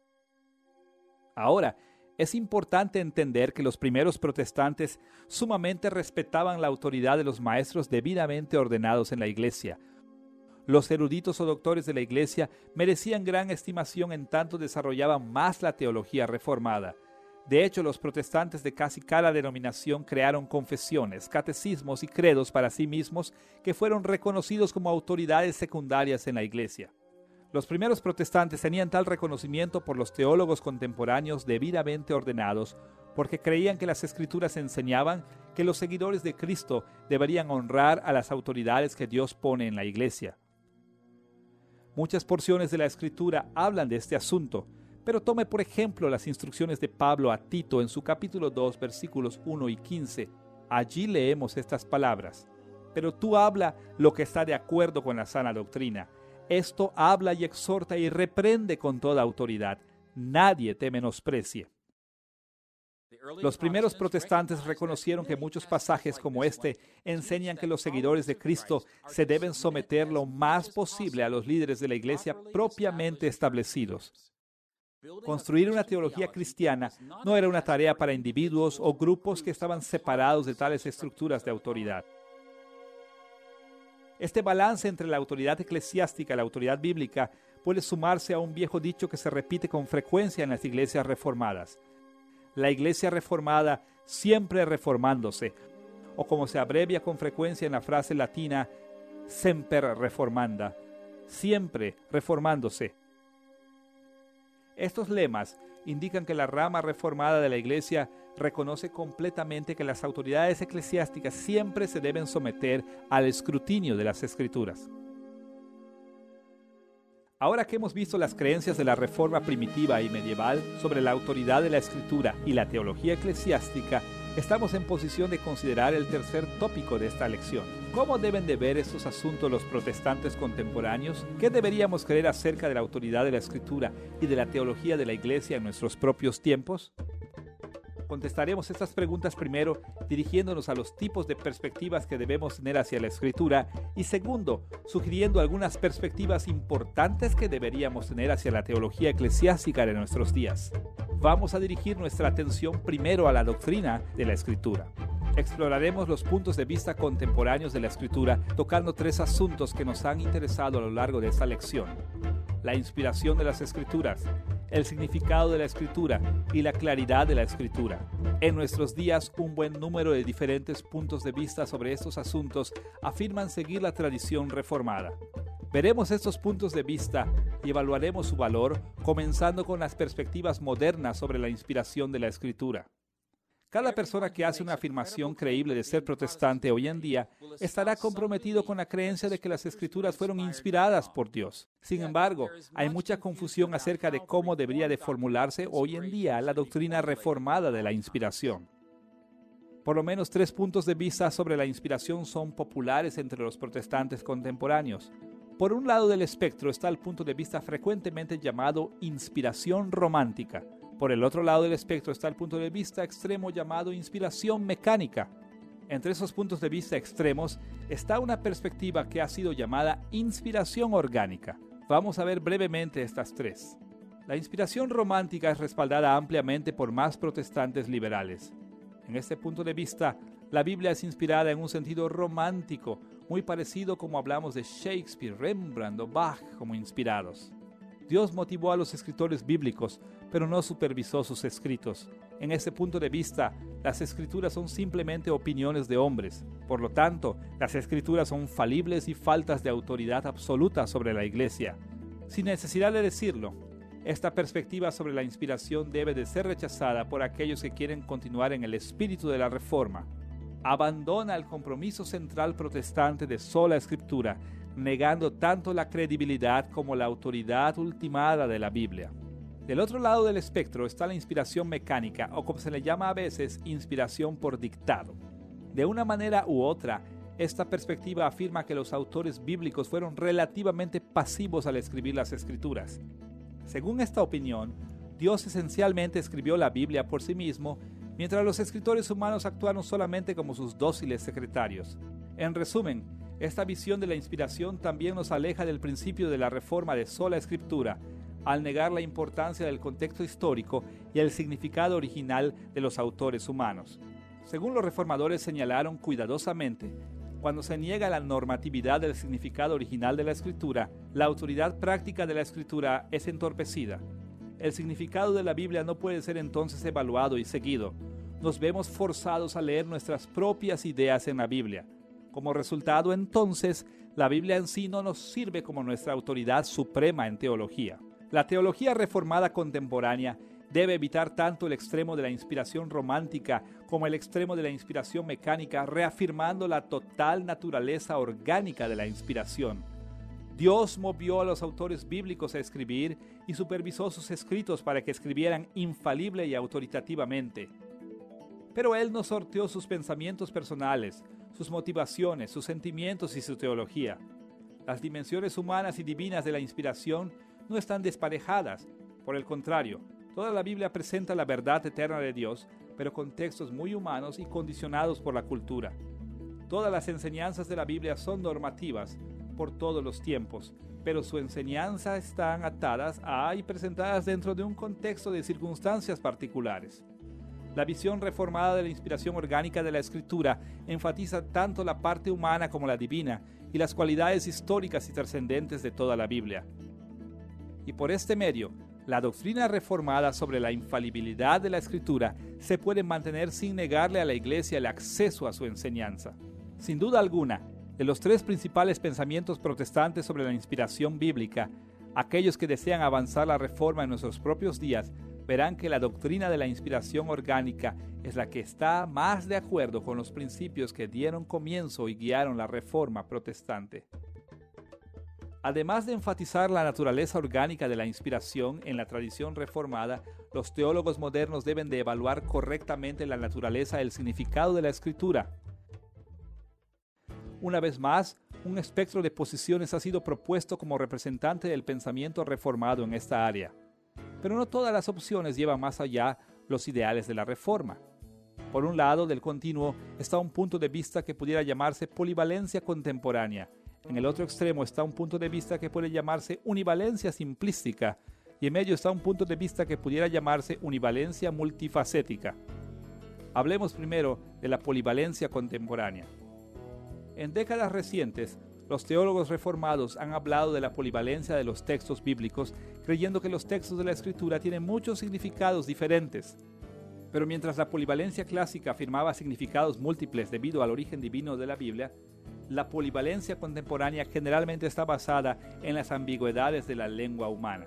Ahora, es importante entender que los primeros protestantes sumamente respetaban la autoridad de los maestros debidamente ordenados en la Iglesia. Los eruditos o doctores de la Iglesia merecían gran estimación en tanto desarrollaban más la teología reformada. De hecho, los protestantes de casi cada denominación crearon confesiones, catecismos y credos para sí mismos que fueron reconocidos como autoridades secundarias en la Iglesia. Los primeros protestantes tenían tal reconocimiento por los teólogos contemporáneos debidamente ordenados, porque creían que las Escrituras enseñaban que los seguidores de Cristo deberían honrar a las autoridades que Dios pone en la Iglesia. Muchas porciones de la Escritura hablan de este asunto, Pero tome por ejemplo las instrucciones de Pablo a Tito en su capítulo dos, versículos uno y quince. Allí leemos estas palabras: pero tú habla lo que está de acuerdo con la sana doctrina. Esto habla y exhorta y reprende con toda autoridad. Nadie te menosprecie. Los primeros protestantes reconocieron que muchos pasajes como este enseñan que los seguidores de Cristo se deben someter lo más posible a los líderes de la iglesia propiamente establecidos. Construir una teología cristiana no era una tarea para individuos o grupos que estaban separados de tales estructuras de autoridad. Este balance entre la autoridad eclesiástica y la autoridad bíblica puede sumarse a un viejo dicho que se repite con frecuencia en las iglesias reformadas: la iglesia reformada siempre reformándose, o como se abrevia con frecuencia en la frase latina, semper reformanda, siempre reformándose. Estos lemas indican que la rama reformada de la iglesia reconoce completamente que las autoridades eclesiásticas siempre se deben someter al escrutinio de las Escrituras. Ahora que hemos visto las creencias de la Reforma primitiva y medieval sobre la autoridad de la Escritura y la teología eclesiástica, estamos en posición de considerar el tercer tópico de esta lección. ¿Cómo deben de ver estos asuntos los protestantes contemporáneos? ¿Qué deberíamos creer acerca de la autoridad de la Escritura y de la teología de la Iglesia en nuestros propios tiempos? Contestaremos estas preguntas primero dirigiéndonos a los tipos de perspectivas que debemos tener hacia la Escritura y segundo, sugiriendo algunas perspectivas importantes que deberíamos tener hacia la teología eclesiástica de nuestros días. Vamos a dirigir nuestra atención primero a la doctrina de la Escritura. Exploraremos los puntos de vista contemporáneos de la Escritura, tocando tres asuntos que nos han interesado a lo largo de esta lección: la inspiración de las Escrituras, el significado de la Escritura y la claridad de la Escritura. En nuestros días, un buen número de diferentes puntos de vista sobre estos asuntos afirman seguir la tradición reformada. Veremos estos puntos de vista y evaluaremos su valor, comenzando con las perspectivas modernas sobre la inspiración de la Escritura. Cada persona que hace una afirmación creíble de ser protestante hoy en día estará comprometido con la creencia de que las Escrituras fueron inspiradas por Dios. Sin embargo, hay mucha confusión acerca de cómo debería de formularse hoy en día la doctrina reformada de la inspiración. Por lo menos tres puntos de vista sobre la inspiración son populares entre los protestantes contemporáneos. Por un lado del espectro está el punto de vista frecuentemente llamado inspiración romántica. Por el otro lado del espectro está el punto de vista extremo llamado inspiración mecánica. Entre esos puntos de vista extremos está una perspectiva que ha sido llamada inspiración orgánica. Vamos a ver brevemente estas tres. La inspiración romántica es respaldada ampliamente por más protestantes liberales. En este punto de vista, la Biblia es inspirada en un sentido romántico, muy parecido como hablamos de Shakespeare, Rembrandt o Bach como inspirados. Dios motivó a los escritores bíblicos, pero no supervisó sus escritos. En ese punto de vista, las escrituras son simplemente opiniones de hombres. Por lo tanto, las escrituras son falibles y faltas de autoridad absoluta sobre la iglesia. Sin necesidad de decirlo, esta perspectiva sobre la inspiración debe de ser rechazada por aquellos que quieren continuar en el espíritu de la Reforma. Abandona el compromiso central protestante de sola escritura, negando tanto la credibilidad como la autoridad ultimada de la Biblia. Del otro lado del espectro está la inspiración mecánica, o como se le llama a veces, inspiración por dictado. De una manera u otra, esta perspectiva afirma que los autores bíblicos fueron relativamente pasivos al escribir las Escrituras. Según esta opinión, Dios esencialmente escribió la Biblia por sí mismo, mientras los escritores humanos actuaron solamente como sus dóciles secretarios. En resumen, esta visión de la inspiración también nos aleja del principio de la reforma de sola escritura, al negar la importancia del contexto histórico y el significado original de los autores humanos. Según los reformadores señalaron cuidadosamente, cuando se niega la normatividad del significado original de la escritura, la autoridad práctica de la escritura es entorpecida. El significado de la Biblia no puede ser entonces evaluado y seguido. Nos vemos forzados a leer nuestras propias ideas en la Biblia. Como resultado, entonces, la Biblia en sí no nos sirve como nuestra autoridad suprema en teología. La teología reformada contemporánea debe evitar tanto el extremo de la inspiración romántica como el extremo de la inspiración mecánica, reafirmando la total naturaleza orgánica de la inspiración. Dios movió a los autores bíblicos a escribir y supervisó sus escritos para que escribieran infalible y autoritativamente. Pero Él no sorteó sus pensamientos personales, sus motivaciones, sus sentimientos y su teología. Las dimensiones humanas y divinas de la inspiración no están desparejadas. Por el contrario, toda la Biblia presenta la verdad eterna de Dios, pero con textos muy humanos y condicionados por la cultura. Todas las enseñanzas de la Biblia son normativas por todos los tiempos, pero su enseñanza están atadas a y presentadas dentro de un contexto de circunstancias particulares. La visión reformada de la inspiración orgánica de la Escritura enfatiza tanto la parte humana como la divina y las cualidades históricas y trascendentes de toda la Biblia. Y por este medio, la doctrina reformada sobre la infalibilidad de la Escritura se puede mantener sin negarle a la Iglesia el acceso a su enseñanza. Sin duda alguna, de los tres principales pensamientos protestantes sobre la inspiración bíblica, aquellos que desean avanzar la reforma en nuestros propios días verán que la doctrina de la inspiración orgánica es la que está más de acuerdo con los principios que dieron comienzo y guiaron la reforma protestante. Además de enfatizar la naturaleza orgánica de la inspiración en la tradición reformada, los teólogos modernos deben de evaluar correctamente la naturaleza y el significado de la Escritura. Una vez más, un espectro de posiciones ha sido propuesto como representante del pensamiento reformado en esta área. Pero no todas las opciones llevan más allá los ideales de la reforma. Por un lado del continuo está un punto de vista que pudiera llamarse polivalencia contemporánea. En el otro extremo está un punto de vista que puede llamarse univalencia simplística. Y en medio está un punto de vista que pudiera llamarse univalencia multifacética. Hablemos primero de la polivalencia contemporánea. En décadas recientes, los teólogos reformados han hablado de la polivalencia de los textos bíblicos, creyendo que los textos de la Escritura tienen muchos significados diferentes. Pero mientras la polivalencia clásica afirmaba significados múltiples debido al origen divino de la Biblia, la polivalencia contemporánea generalmente está basada en las ambigüedades de la lengua humana.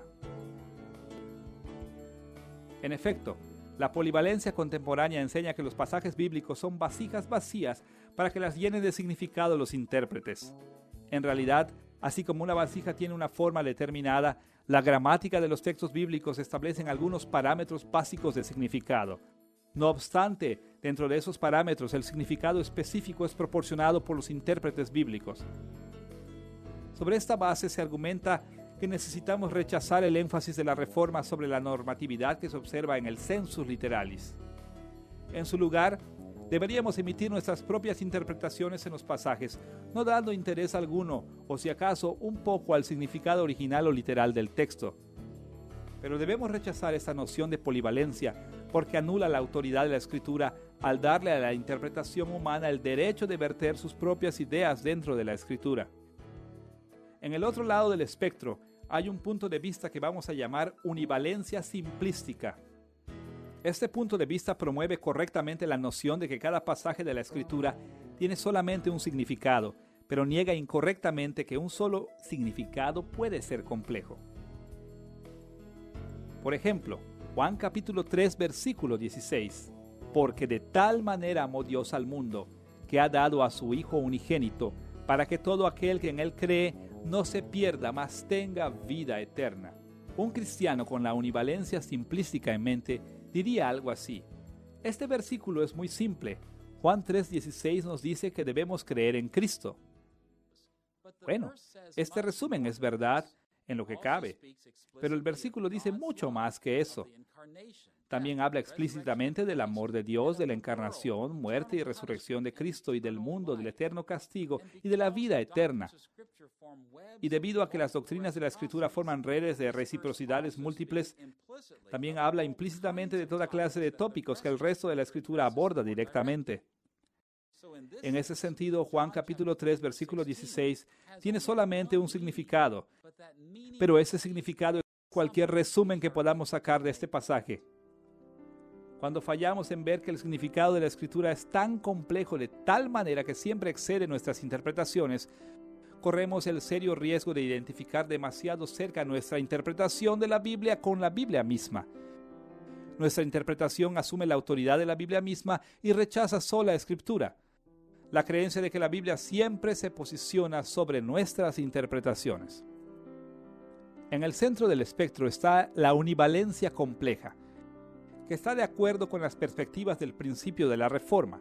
En efecto, la polivalencia contemporánea enseña que los pasajes bíblicos son vasijas vacías para que las llenen de significado los intérpretes. En realidad, así como una vasija tiene una forma determinada, la gramática de los textos bíblicos establecen algunos parámetros básicos de significado. No obstante, dentro de esos parámetros, el significado específico es proporcionado por los intérpretes bíblicos. Sobre esta base se argumenta que necesitamos rechazar el énfasis de la Reforma sobre la normatividad que se observa en el sensus literalis. En su lugar, deberíamos emitir nuestras propias interpretaciones en los pasajes, no dando interés alguno, o si acaso un poco al significado original o literal del texto. Pero debemos rechazar esta noción de polivalencia porque anula la autoridad de la Escritura al darle a la interpretación humana el derecho de verter sus propias ideas dentro de la Escritura. En el otro lado del espectro hay un punto de vista que vamos a llamar univalencia simplística. Este punto de vista promueve correctamente la noción de que cada pasaje de la Escritura tiene solamente un significado, pero niega incorrectamente que un solo significado puede ser complejo. Por ejemplo, Juan capítulo tres, versículo dieciséis. Porque de tal manera amó Dios al mundo, que ha dado a su Hijo unigénito, para que todo aquel que en Él cree no se pierda, mas tenga vida eterna. Un cristiano con la univalencia simplística en mente diría algo así. Este versículo es muy simple. Juan tres dieciséis nos dice que debemos creer en Cristo. Bueno, este resumen es verdad en lo que cabe, pero el versículo dice mucho más que eso. También habla explícitamente del amor de Dios, de la encarnación, muerte y resurrección de Cristo y del mundo, del eterno castigo y de la vida eterna. Y debido a que las doctrinas de la Escritura forman redes de reciprocidades múltiples, también habla implícitamente de toda clase de tópicos que el resto de la Escritura aborda directamente. En ese sentido, Juan capítulo tres, versículo dieciséis, tiene solamente un significado, pero ese significado es cualquier resumen que podamos sacar de este pasaje. Cuando fallamos en ver que el significado de la Escritura es tan complejo de tal manera que siempre excede nuestras interpretaciones, corremos el serio riesgo de identificar demasiado cerca nuestra interpretación de la Biblia con la Biblia misma. Nuestra interpretación asume la autoridad de la Biblia misma y rechaza sola Escritura. la creencia de que la Biblia siempre se posiciona sobre nuestras interpretaciones. En el centro del espectro está la univalencia compleja, que está de acuerdo con las perspectivas del principio de la Reforma.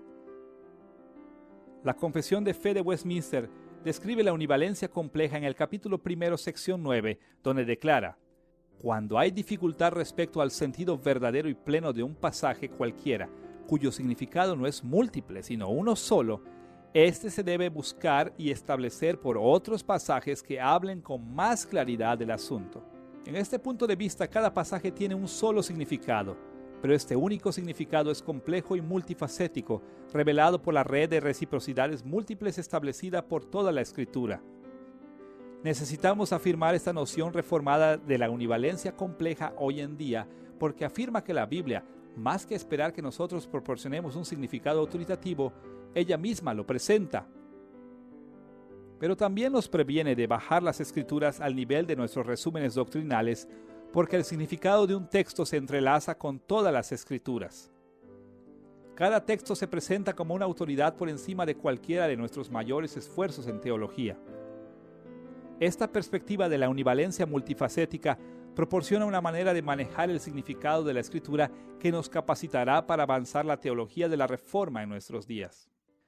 La Confesión de Fe de Westminster describe la univalencia compleja en el capítulo primero, sección nueve, donde declara: cuando hay dificultad respecto al sentido verdadero y pleno de un pasaje cualquiera, cuyo significado no es múltiple, sino uno solo, este se debe buscar y establecer por otros pasajes que hablen con más claridad del asunto. En este punto de vista, cada pasaje tiene un solo significado, pero este único significado es complejo y multifacético, revelado por la red de reciprocidades múltiples establecida por toda la Escritura. Necesitamos afirmar esta noción reformada de la univalencia compleja hoy en día, porque afirma que la Biblia, más que esperar que nosotros proporcionemos un significado autoritativo, ella misma lo presenta. Pero también nos previene de bajar las Escrituras al nivel de nuestros resúmenes doctrinales, porque el significado de un texto se entrelaza con todas las Escrituras. Cada texto se presenta como una autoridad por encima de cualquiera de nuestros mayores esfuerzos en teología. Esta perspectiva de la univalencia multifacética proporciona una manera de manejar el significado de la Escritura que nos capacitará para avanzar la teología de la Reforma en nuestros días.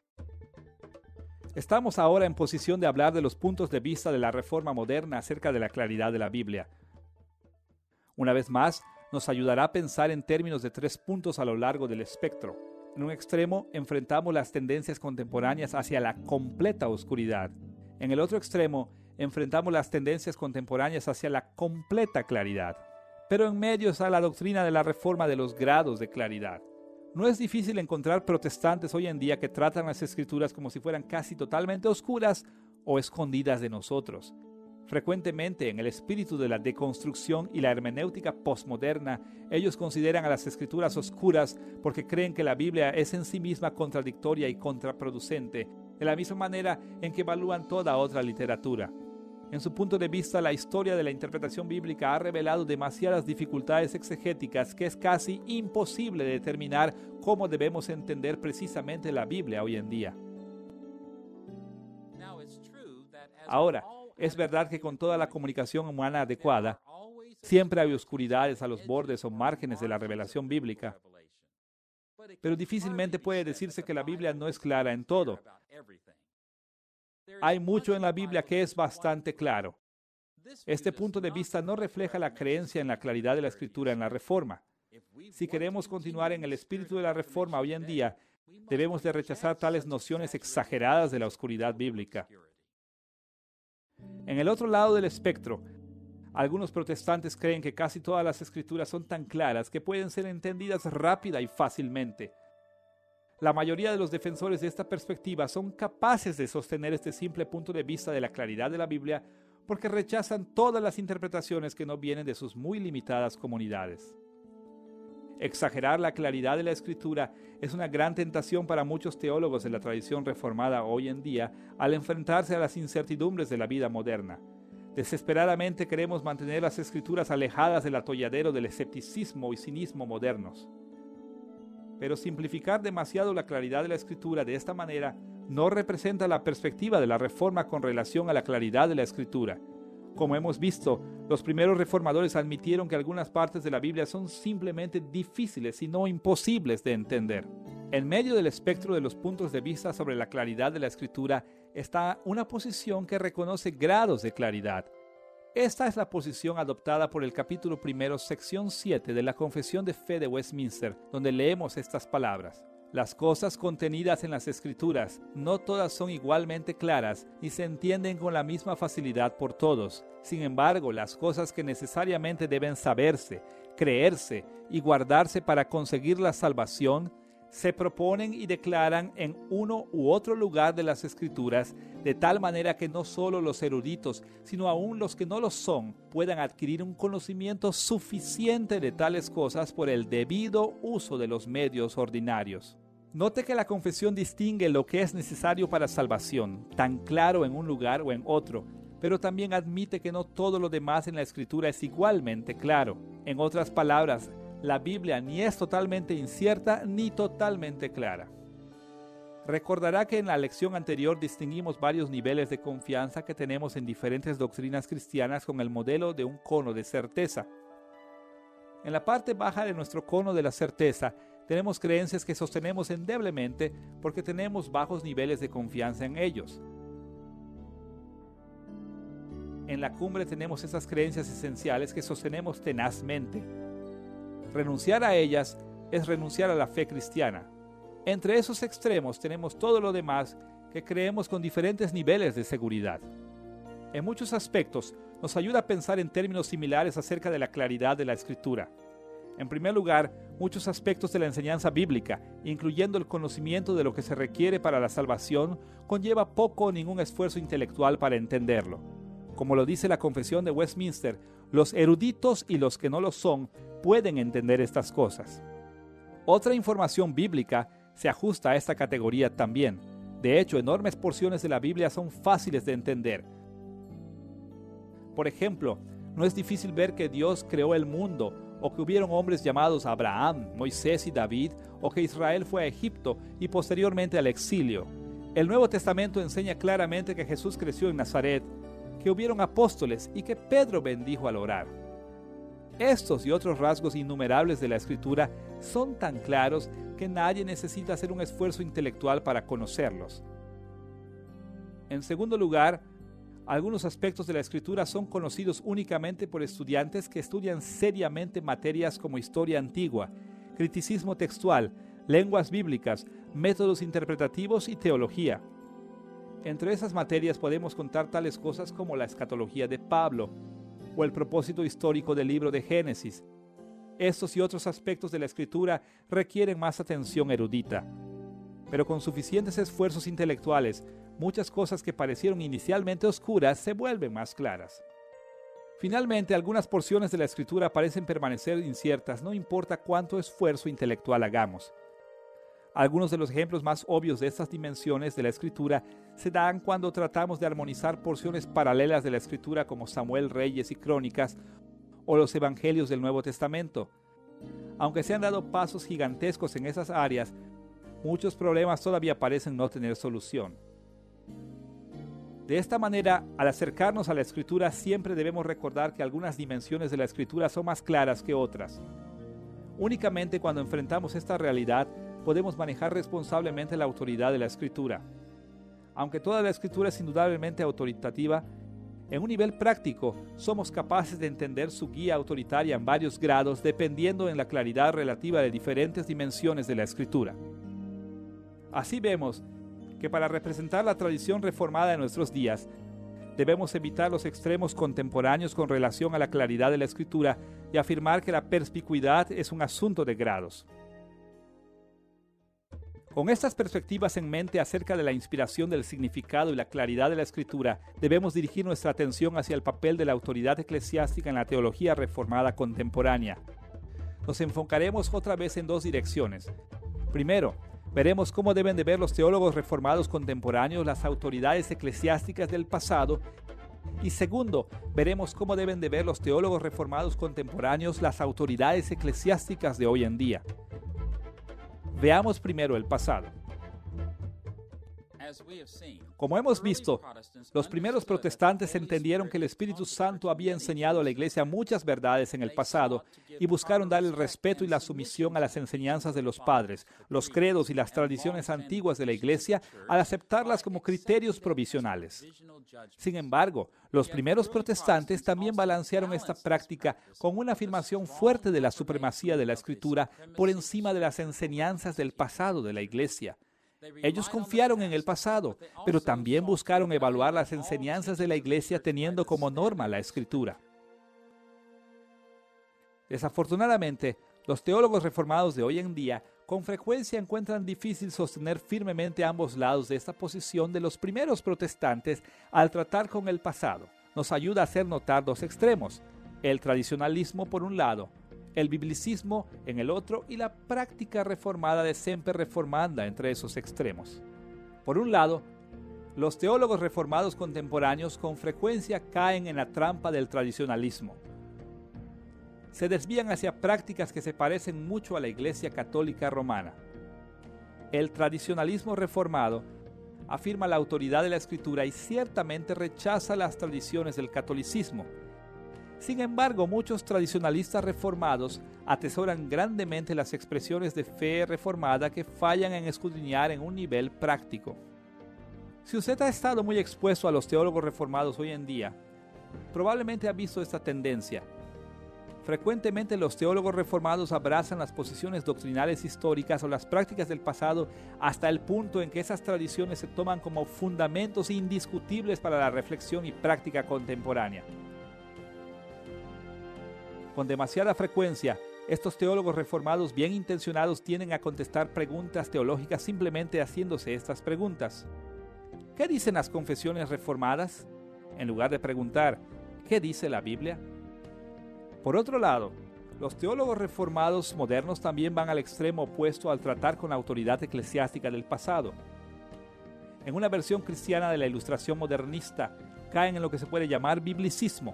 Estamos ahora en posición de hablar de los puntos de vista de la Reforma moderna acerca de la claridad de la Biblia. Una vez más, nos ayudará a pensar en términos de tres puntos a lo largo del espectro. En un extremo, enfrentamos las tendencias contemporáneas hacia la completa oscuridad. En el otro extremo, enfrentamos las tendencias contemporáneas hacia la completa claridad. Pero en medio está la doctrina de la Reforma de los grados de claridad. No es difícil encontrar protestantes hoy en día que tratan las Escrituras como si fueran casi totalmente oscuras o escondidas de nosotros. Frecuentemente, en el espíritu de la deconstrucción y la hermenéutica postmoderna, ellos consideran a las Escrituras oscuras porque creen que la Biblia es en sí misma contradictoria y contraproducente, de la misma manera en que evalúan toda otra literatura. En su punto de vista, la historia de la interpretación bíblica ha revelado demasiadas dificultades exegéticas que es casi imposible determinar cómo debemos entender precisamente la Biblia hoy en día. Ahora, es verdad que con toda la comunicación humana adecuada, siempre hay oscuridades a los bordes o márgenes de la revelación bíblica. Pero difícilmente puede decirse que la Biblia no es clara en todo. Hay mucho en la Biblia que es bastante claro. Este punto de vista no refleja la creencia en la claridad de la Escritura en la Reforma. Si queremos continuar en el espíritu de la Reforma hoy en día, debemos de rechazar tales nociones exageradas de la oscuridad bíblica. En el otro lado del espectro, algunos protestantes creen que casi todas las Escrituras son tan claras que pueden ser entendidas rápida y fácilmente. La mayoría de los defensores de esta perspectiva son capaces de sostener este simple punto de vista de la claridad de la Biblia porque rechazan todas las interpretaciones que no vienen de sus muy limitadas comunidades. Exagerar la claridad de la Escritura es una gran tentación para muchos teólogos de la tradición reformada hoy en día al enfrentarse a las incertidumbres de la vida moderna. Desesperadamente queremos mantener las Escrituras alejadas del atolladero del escepticismo y cinismo modernos. Pero simplificar demasiado la claridad de la Escritura de esta manera no representa la perspectiva de la Reforma con relación a la claridad de la Escritura. Como hemos visto, los primeros reformadores admitieron que algunas partes de la Biblia son simplemente difíciles y no imposibles de entender. En medio del espectro de los puntos de vista sobre la claridad de la Escritura está una posición que reconoce grados de claridad. Esta es la posición adoptada por el capítulo primero, sección siete de la Confesión de Fe de Westminster, donde leemos estas palabras. Las cosas contenidas en las Escrituras no todas son igualmente claras ni se entienden con la misma facilidad por todos. Sin embargo, las cosas que necesariamente deben saberse, creerse y guardarse para conseguir la salvación se proponen y declaran en uno u otro lugar de las Escrituras, de tal manera que no solo los eruditos, sino aún los que no lo son, puedan adquirir un conocimiento suficiente de tales cosas por el debido uso de los medios ordinarios. Note que la confesión distingue lo que es necesario para salvación, tan claro en un lugar o en otro, pero también admite que no todo lo demás en la Escritura es igualmente claro. En otras palabras, la Biblia ni es totalmente incierta ni totalmente clara. Recordará que en la lección anterior distinguimos varios niveles de confianza que tenemos en diferentes doctrinas cristianas con el modelo de un cono de certeza. En la parte baja de nuestro cono de la certeza tenemos creencias que sostenemos endeblemente porque tenemos bajos niveles de confianza en ellos. En la cumbre tenemos esas creencias esenciales que sostenemos tenazmente. Renunciar a ellas es renunciar a la fe cristiana. Entre esos extremos tenemos todo lo demás que creemos con diferentes niveles de seguridad. En muchos aspectos nos ayuda a pensar en términos similares acerca de la claridad de la Escritura. En primer lugar, muchos aspectos de la enseñanza bíblica, incluyendo el conocimiento de lo que se requiere para la salvación, conlleva poco o ningún esfuerzo intelectual para entenderlo. Como lo dice la Confesión de Westminster, los eruditos y los que no lo son pueden entender estas cosas. Otra información bíblica se ajusta a esta categoría también. De hecho, enormes porciones de la Biblia son fáciles de entender. Por ejemplo, no es difícil ver que Dios creó el mundo, o que hubieron hombres llamados Abraham, Moisés y David, o que Israel fue a Egipto y posteriormente al exilio. El Nuevo Testamento enseña claramente que Jesús creció en Nazaret, que hubieron apóstoles y que Pedro bendijo al orar. Estos y otros rasgos innumerables de la Escritura son tan claros que nadie necesita hacer un esfuerzo intelectual para conocerlos. En segundo lugar, algunos aspectos de la Escritura son conocidos únicamente por estudiantes que estudian seriamente materias como historia antigua, criticismo textual, lenguas bíblicas, métodos interpretativos y teología. Entre esas materias podemos contar tales cosas como la escatología de Pablo o el propósito histórico del libro de Génesis. Estos y otros aspectos de la Escritura requieren más atención erudita. Pero con suficientes esfuerzos intelectuales, muchas cosas que parecieron inicialmente oscuras se vuelven más claras. Finalmente, algunas porciones de la Escritura parecen permanecer inciertas, no importa cuánto esfuerzo intelectual hagamos. Algunos de los ejemplos más obvios de estas dimensiones de la Escritura se dan cuando tratamos de armonizar porciones paralelas de la Escritura como Samuel, Reyes y Crónicas o los Evangelios del Nuevo Testamento. Aunque se han dado pasos gigantescos en esas áreas, muchos problemas todavía parecen no tener solución. De esta manera, al acercarnos a la Escritura, siempre debemos recordar que algunas dimensiones de la Escritura son más claras que otras. Únicamente cuando enfrentamos esta realidad, podemos manejar responsablemente la autoridad de la Escritura. Aunque toda la Escritura es indudablemente autoritativa, en un nivel práctico somos capaces de entender su guía autoritaria en varios grados dependiendo en la claridad relativa de diferentes dimensiones de la Escritura. Así vemos que para representar la tradición reformada de nuestros días, debemos evitar los extremos contemporáneos con relación a la claridad de la Escritura y afirmar que la perspicuidad es un asunto de grados. Con estas perspectivas en mente acerca de la inspiración del significado y la claridad de la Escritura, debemos dirigir nuestra atención hacia el papel de la autoridad eclesiástica en la teología reformada contemporánea. Nos enfocaremos otra vez en dos direcciones. Primero, veremos cómo deben de ver los teólogos reformados contemporáneos las autoridades eclesiásticas del pasado. Y segundo, veremos cómo deben de ver los teólogos reformados contemporáneos las autoridades eclesiásticas de hoy en día. Veamos primero el pasado. Como hemos visto, los primeros protestantes entendieron que el Espíritu Santo había enseñado a la Iglesia muchas verdades en el pasado y buscaron dar el respeto y la sumisión a las enseñanzas de los padres, los credos y las tradiciones antiguas de la Iglesia al aceptarlas como criterios provisionales. Sin embargo, los primeros protestantes también balancearon esta práctica con una afirmación fuerte de la supremacía de la Escritura por encima de las enseñanzas del pasado de la Iglesia. Ellos confiaron en el pasado, pero también buscaron evaluar las enseñanzas de la Iglesia teniendo como norma la Escritura. Desafortunadamente, los teólogos reformados de hoy en día con frecuencia encuentran difícil sostener firmemente ambos lados de esta posición de los primeros protestantes al tratar con el pasado. Nos ayuda a hacer notar dos extremos: el tradicionalismo por un lado, el biblicismo en el otro y la práctica reformada de semper reformanda entre esos extremos. Por un lado, los teólogos reformados contemporáneos con frecuencia caen en la trampa del tradicionalismo. Se desvían hacia prácticas que se parecen mucho a la Iglesia Católica Romana. El tradicionalismo reformado afirma la autoridad de la Escritura y ciertamente rechaza las tradiciones del catolicismo. Sin embargo, muchos tradicionalistas reformados atesoran grandemente las expresiones de fe reformada que fallan en escudriñar en un nivel práctico. Si usted ha estado muy expuesto a los teólogos reformados hoy en día, probablemente ha visto esta tendencia. Frecuentemente los teólogos reformados abrazan las posiciones doctrinales históricas o las prácticas del pasado hasta el punto en que esas tradiciones se toman como fundamentos indiscutibles para la reflexión y práctica contemporánea. Con demasiada frecuencia, estos teólogos reformados bien intencionados tienden a contestar preguntas teológicas simplemente haciéndose estas preguntas. ¿Qué dicen las confesiones reformadas? En lugar de preguntar, ¿qué dice la Biblia? Por otro lado, los teólogos reformados modernos también van al extremo opuesto al tratar con la autoridad eclesiástica del pasado. En una versión cristiana de la Ilustración modernista, caen en lo que se puede llamar biblicismo.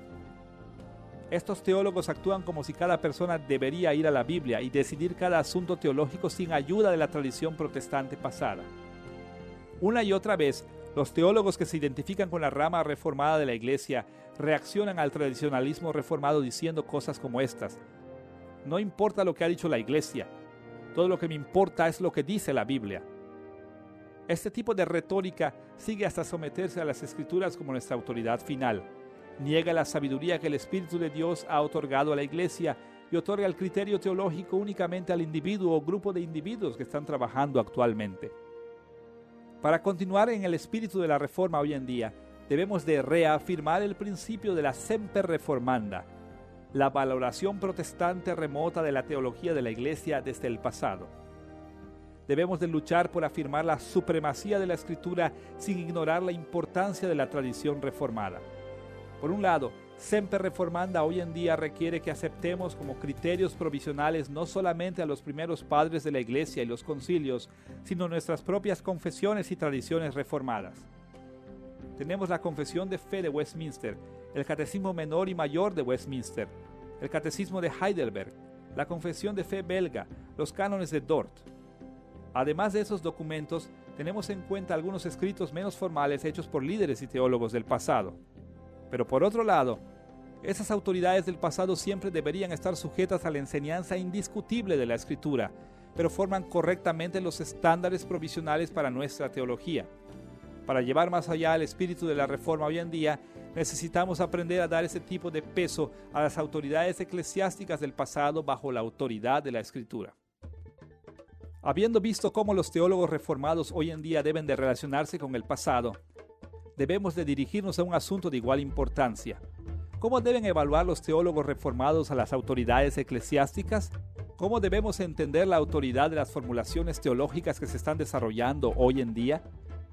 Estos teólogos actúan como si cada persona debería ir a la Biblia y decidir cada asunto teológico sin ayuda de la tradición protestante pasada. Una y otra vez, los teólogos que se identifican con la rama reformada de la Iglesia reaccionan al tradicionalismo reformado diciendo cosas como estas: no importa lo que ha dicho la Iglesia, todo lo que me importa es lo que dice la Biblia. Este tipo de retórica sigue hasta someterse a las Escrituras como nuestra autoridad final. Niega la sabiduría que el Espíritu de Dios ha otorgado a la Iglesia y otorga el criterio teológico únicamente al individuo o grupo de individuos que están trabajando actualmente. Para continuar en el espíritu de la Reforma hoy en día, debemos de reafirmar el principio de la semper reformanda, la valoración protestante remota de la teología de la Iglesia desde el pasado. Debemos de luchar por afirmar la supremacía de la Escritura sin ignorar la importancia de la tradición reformada. Por un lado, semper reformanda hoy en día requiere que aceptemos como criterios provisionales no solamente a los primeros padres de la Iglesia y los concilios, sino nuestras propias confesiones y tradiciones reformadas. Tenemos la Confesión de Fe de Westminster, el Catecismo Menor y Mayor de Westminster, el Catecismo de Heidelberg, la Confesión de Fe belga, los cánones de Dort. Además de esos documentos, tenemos en cuenta algunos escritos menos formales hechos por líderes y teólogos del pasado. Pero por otro lado, esas autoridades del pasado siempre deberían estar sujetas a la enseñanza indiscutible de la Escritura, pero forman correctamente los estándares provisionales para nuestra teología. Para llevar más allá el espíritu de la Reforma hoy en día, necesitamos aprender a dar ese tipo de peso a las autoridades eclesiásticas del pasado bajo la autoridad de la Escritura. Habiendo visto cómo los teólogos reformados hoy en día deben de relacionarse con el pasado, debemos de dirigirnos a un asunto de igual importancia. ¿Cómo deben evaluar los teólogos reformados a las autoridades eclesiásticas? ¿Cómo debemos entender la autoridad de las formulaciones teológicas que se están desarrollando hoy en día?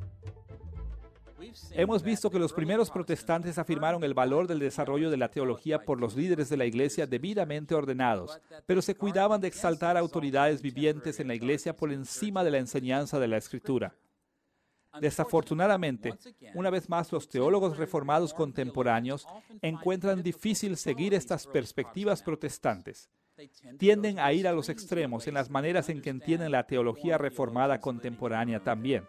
Hemos visto que los primeros protestantes afirmaron el valor del desarrollo de la teología por los líderes de la Iglesia debidamente ordenados, pero se cuidaban de exaltar autoridades vivientes en la Iglesia por encima de la enseñanza de la Escritura. Desafortunadamente, una vez más los teólogos reformados contemporáneos encuentran difícil seguir estas perspectivas protestantes. Tienden a ir a los extremos en las maneras en que entienden la teología reformada contemporánea también.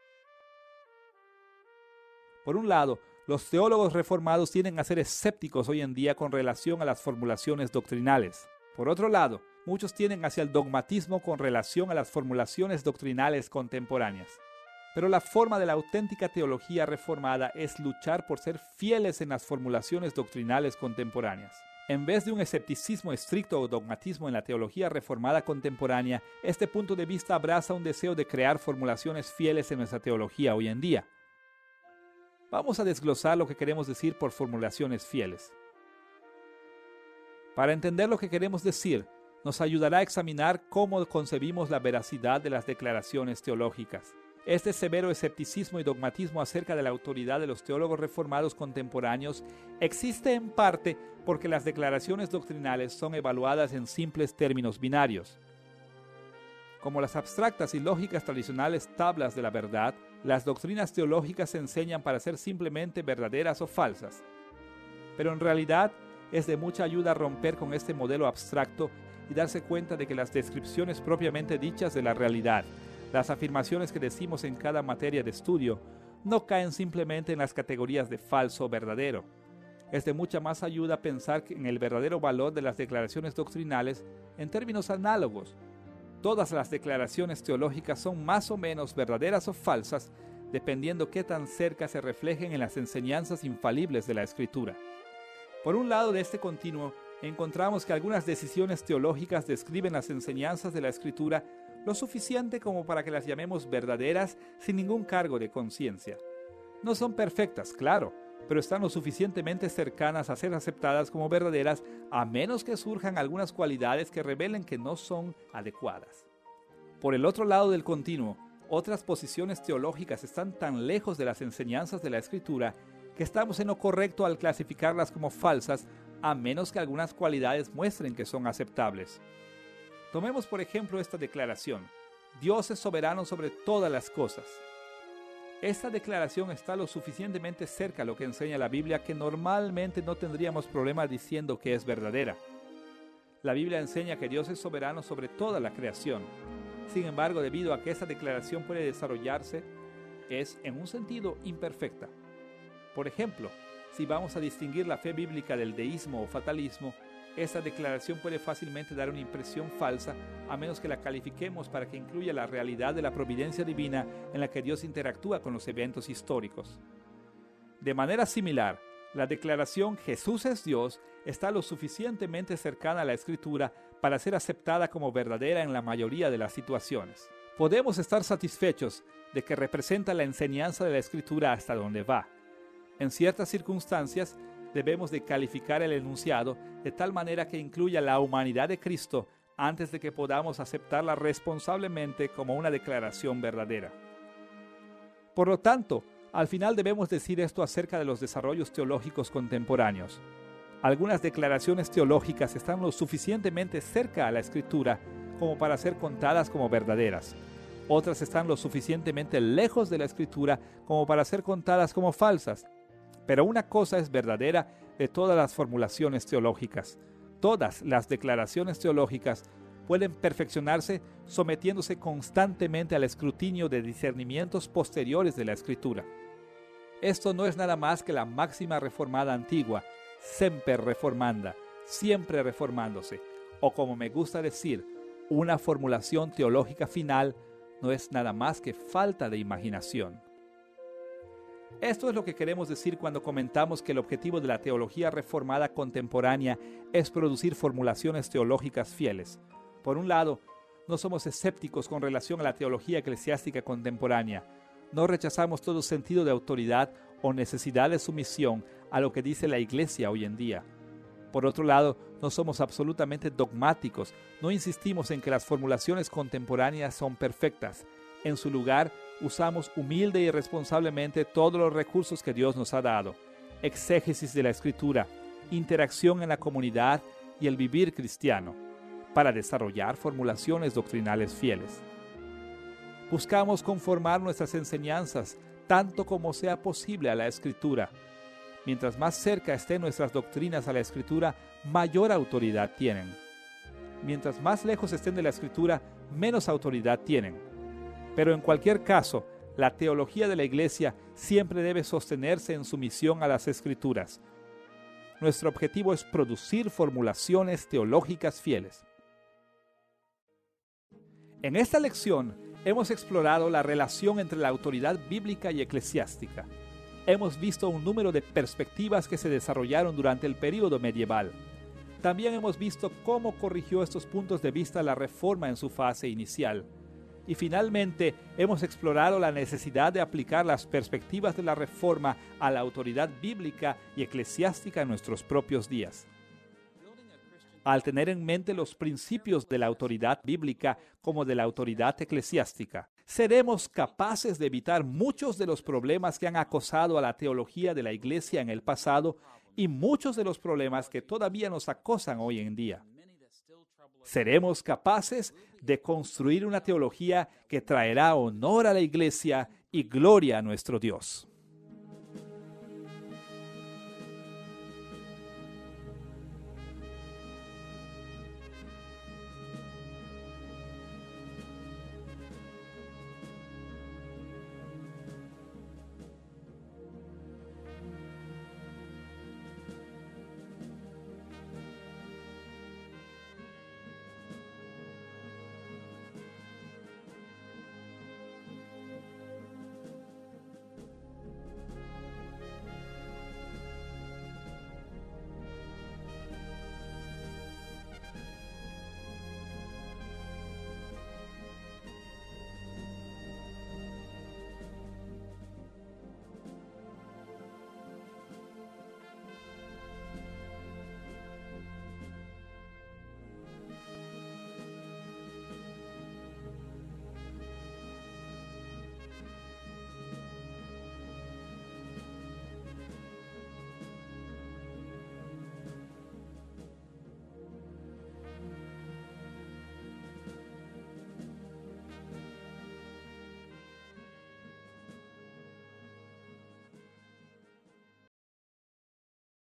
Por un lado, los teólogos reformados tienden a ser escépticos hoy en día con relación a las formulaciones doctrinales. Por otro lado, muchos tienden hacia el dogmatismo con relación a las formulaciones doctrinales contemporáneas. Pero la forma de la auténtica teología reformada es luchar por ser fieles en las formulaciones doctrinales contemporáneas. En vez de un escepticismo estricto o dogmatismo en la teología reformada contemporánea, este punto de vista abraza un deseo de crear formulaciones fieles en nuestra teología hoy en día. Vamos a desglosar lo que queremos decir por formulaciones fieles. Para entender lo que queremos decir, nos ayudará a examinar cómo concebimos la veracidad de las declaraciones teológicas. Este severo escepticismo y dogmatismo acerca de la autoridad de los teólogos reformados contemporáneos existe en parte porque las declaraciones doctrinales son evaluadas en simples términos binarios. Como las abstractas y lógicas tradicionales tablas de la verdad, las doctrinas teológicas se enseñan para ser simplemente verdaderas o falsas. Pero en realidad es de mucha ayuda romper con este modelo abstracto y darse cuenta de que las descripciones propiamente dichas de la realidad, Las afirmaciones que decimos en cada materia de estudio no caen simplemente en las categorías de falso o verdadero. Es de mucha más ayuda pensar en el verdadero valor de las declaraciones doctrinales en términos análogos. Todas las declaraciones teológicas son más o menos verdaderas o falsas, dependiendo qué tan cerca se reflejen en las enseñanzas infalibles de la Escritura. Por un lado de este continuo, encontramos que algunas decisiones teológicas describen las enseñanzas de la Escritura lo suficiente como para que las llamemos verdaderas sin ningún cargo de conciencia. No son perfectas, claro, pero están lo suficientemente cercanas a ser aceptadas como verdaderas, a menos que surjan algunas cualidades que revelen que no son adecuadas. Por el otro lado del continuo, otras posiciones teológicas están tan lejos de las enseñanzas de la Escritura que estamos en lo correcto al clasificarlas como falsas, a menos que algunas cualidades muestren que son aceptables. Tomemos por ejemplo esta declaración: Dios es soberano sobre todas las cosas. Esta declaración está lo suficientemente cerca a lo que enseña la Biblia que normalmente no tendríamos problema diciendo que es verdadera. La Biblia enseña que Dios es soberano sobre toda la creación. Sin embargo, debido a que esta declaración puede desarrollarse, es en un sentido imperfecta. Por ejemplo, si vamos a distinguir la fe bíblica del deísmo o fatalismo, esta declaración puede fácilmente dar una impresión falsa a menos que la califiquemos para que incluya la realidad de la providencia divina en la que Dios interactúa con los eventos históricos. De manera similar, la declaración Jesús es Dios está lo suficientemente cercana a la Escritura para ser aceptada como verdadera en la mayoría de las situaciones. Podemos estar satisfechos de que representa la enseñanza de la Escritura hasta donde va. En ciertas circunstancias, debemos de calificar el enunciado de tal manera que incluya la humanidad de Cristo antes de que podamos aceptarla responsablemente como una declaración verdadera. Por lo tanto, al final debemos decir esto acerca de los desarrollos teológicos contemporáneos. Algunas declaraciones teológicas están lo suficientemente cerca a la Escritura como para ser contadas como verdaderas. Otras están lo suficientemente lejos de la Escritura como para ser contadas como falsas. Pero una cosa es verdadera de todas las formulaciones teológicas. Todas las declaraciones teológicas pueden perfeccionarse sometiéndose constantemente al escrutinio de discernimientos posteriores de la Escritura. Esto no es nada más que la máxima reformada antigua, semper reformanda, siempre reformándose, o como me gusta decir, una formulación teológica final no es nada más que falta de imaginación. Esto es lo que queremos decir cuando comentamos que el objetivo de la teología reformada contemporánea es producir formulaciones teológicas fieles. Por un lado, no somos escépticos con relación a la teología eclesiástica contemporánea. No rechazamos todo sentido de autoridad o necesidad de sumisión a lo que dice la Iglesia hoy en día. Por otro lado, no somos absolutamente dogmáticos. No insistimos en que las formulaciones contemporáneas son perfectas. En su lugar, usamos humilde y responsablemente todos los recursos que Dios nos ha dado: exégesis de la Escritura, interacción en la comunidad y el vivir cristiano, para desarrollar formulaciones doctrinales fieles. Buscamos conformar nuestras enseñanzas tanto como sea posible a la Escritura. Mientras más cerca estén nuestras doctrinas a la Escritura, mayor autoridad tienen. Mientras más lejos estén de la Escritura, menos autoridad tienen. Pero en cualquier caso, la teología de la Iglesia siempre debe sostenerse en sumisión a las Escrituras. Nuestro objetivo es producir formulaciones teológicas fieles. En esta lección hemos explorado la relación entre la autoridad bíblica y eclesiástica. Hemos visto un número de perspectivas que se desarrollaron durante el período medieval. También hemos visto cómo corrigió estos puntos de vista la Reforma en su fase inicial. Y finalmente, hemos explorado la necesidad de aplicar las perspectivas de la Reforma a la autoridad bíblica y eclesiástica en nuestros propios días. Al tener en mente los principios de la autoridad bíblica como de la autoridad eclesiástica, seremos capaces de evitar muchos de los problemas que han acosado a la teología de la Iglesia en el pasado y muchos de los problemas que todavía nos acosan hoy en día. Seremos capaces de construir una teología que traerá honor a la Iglesia y gloria a nuestro Dios.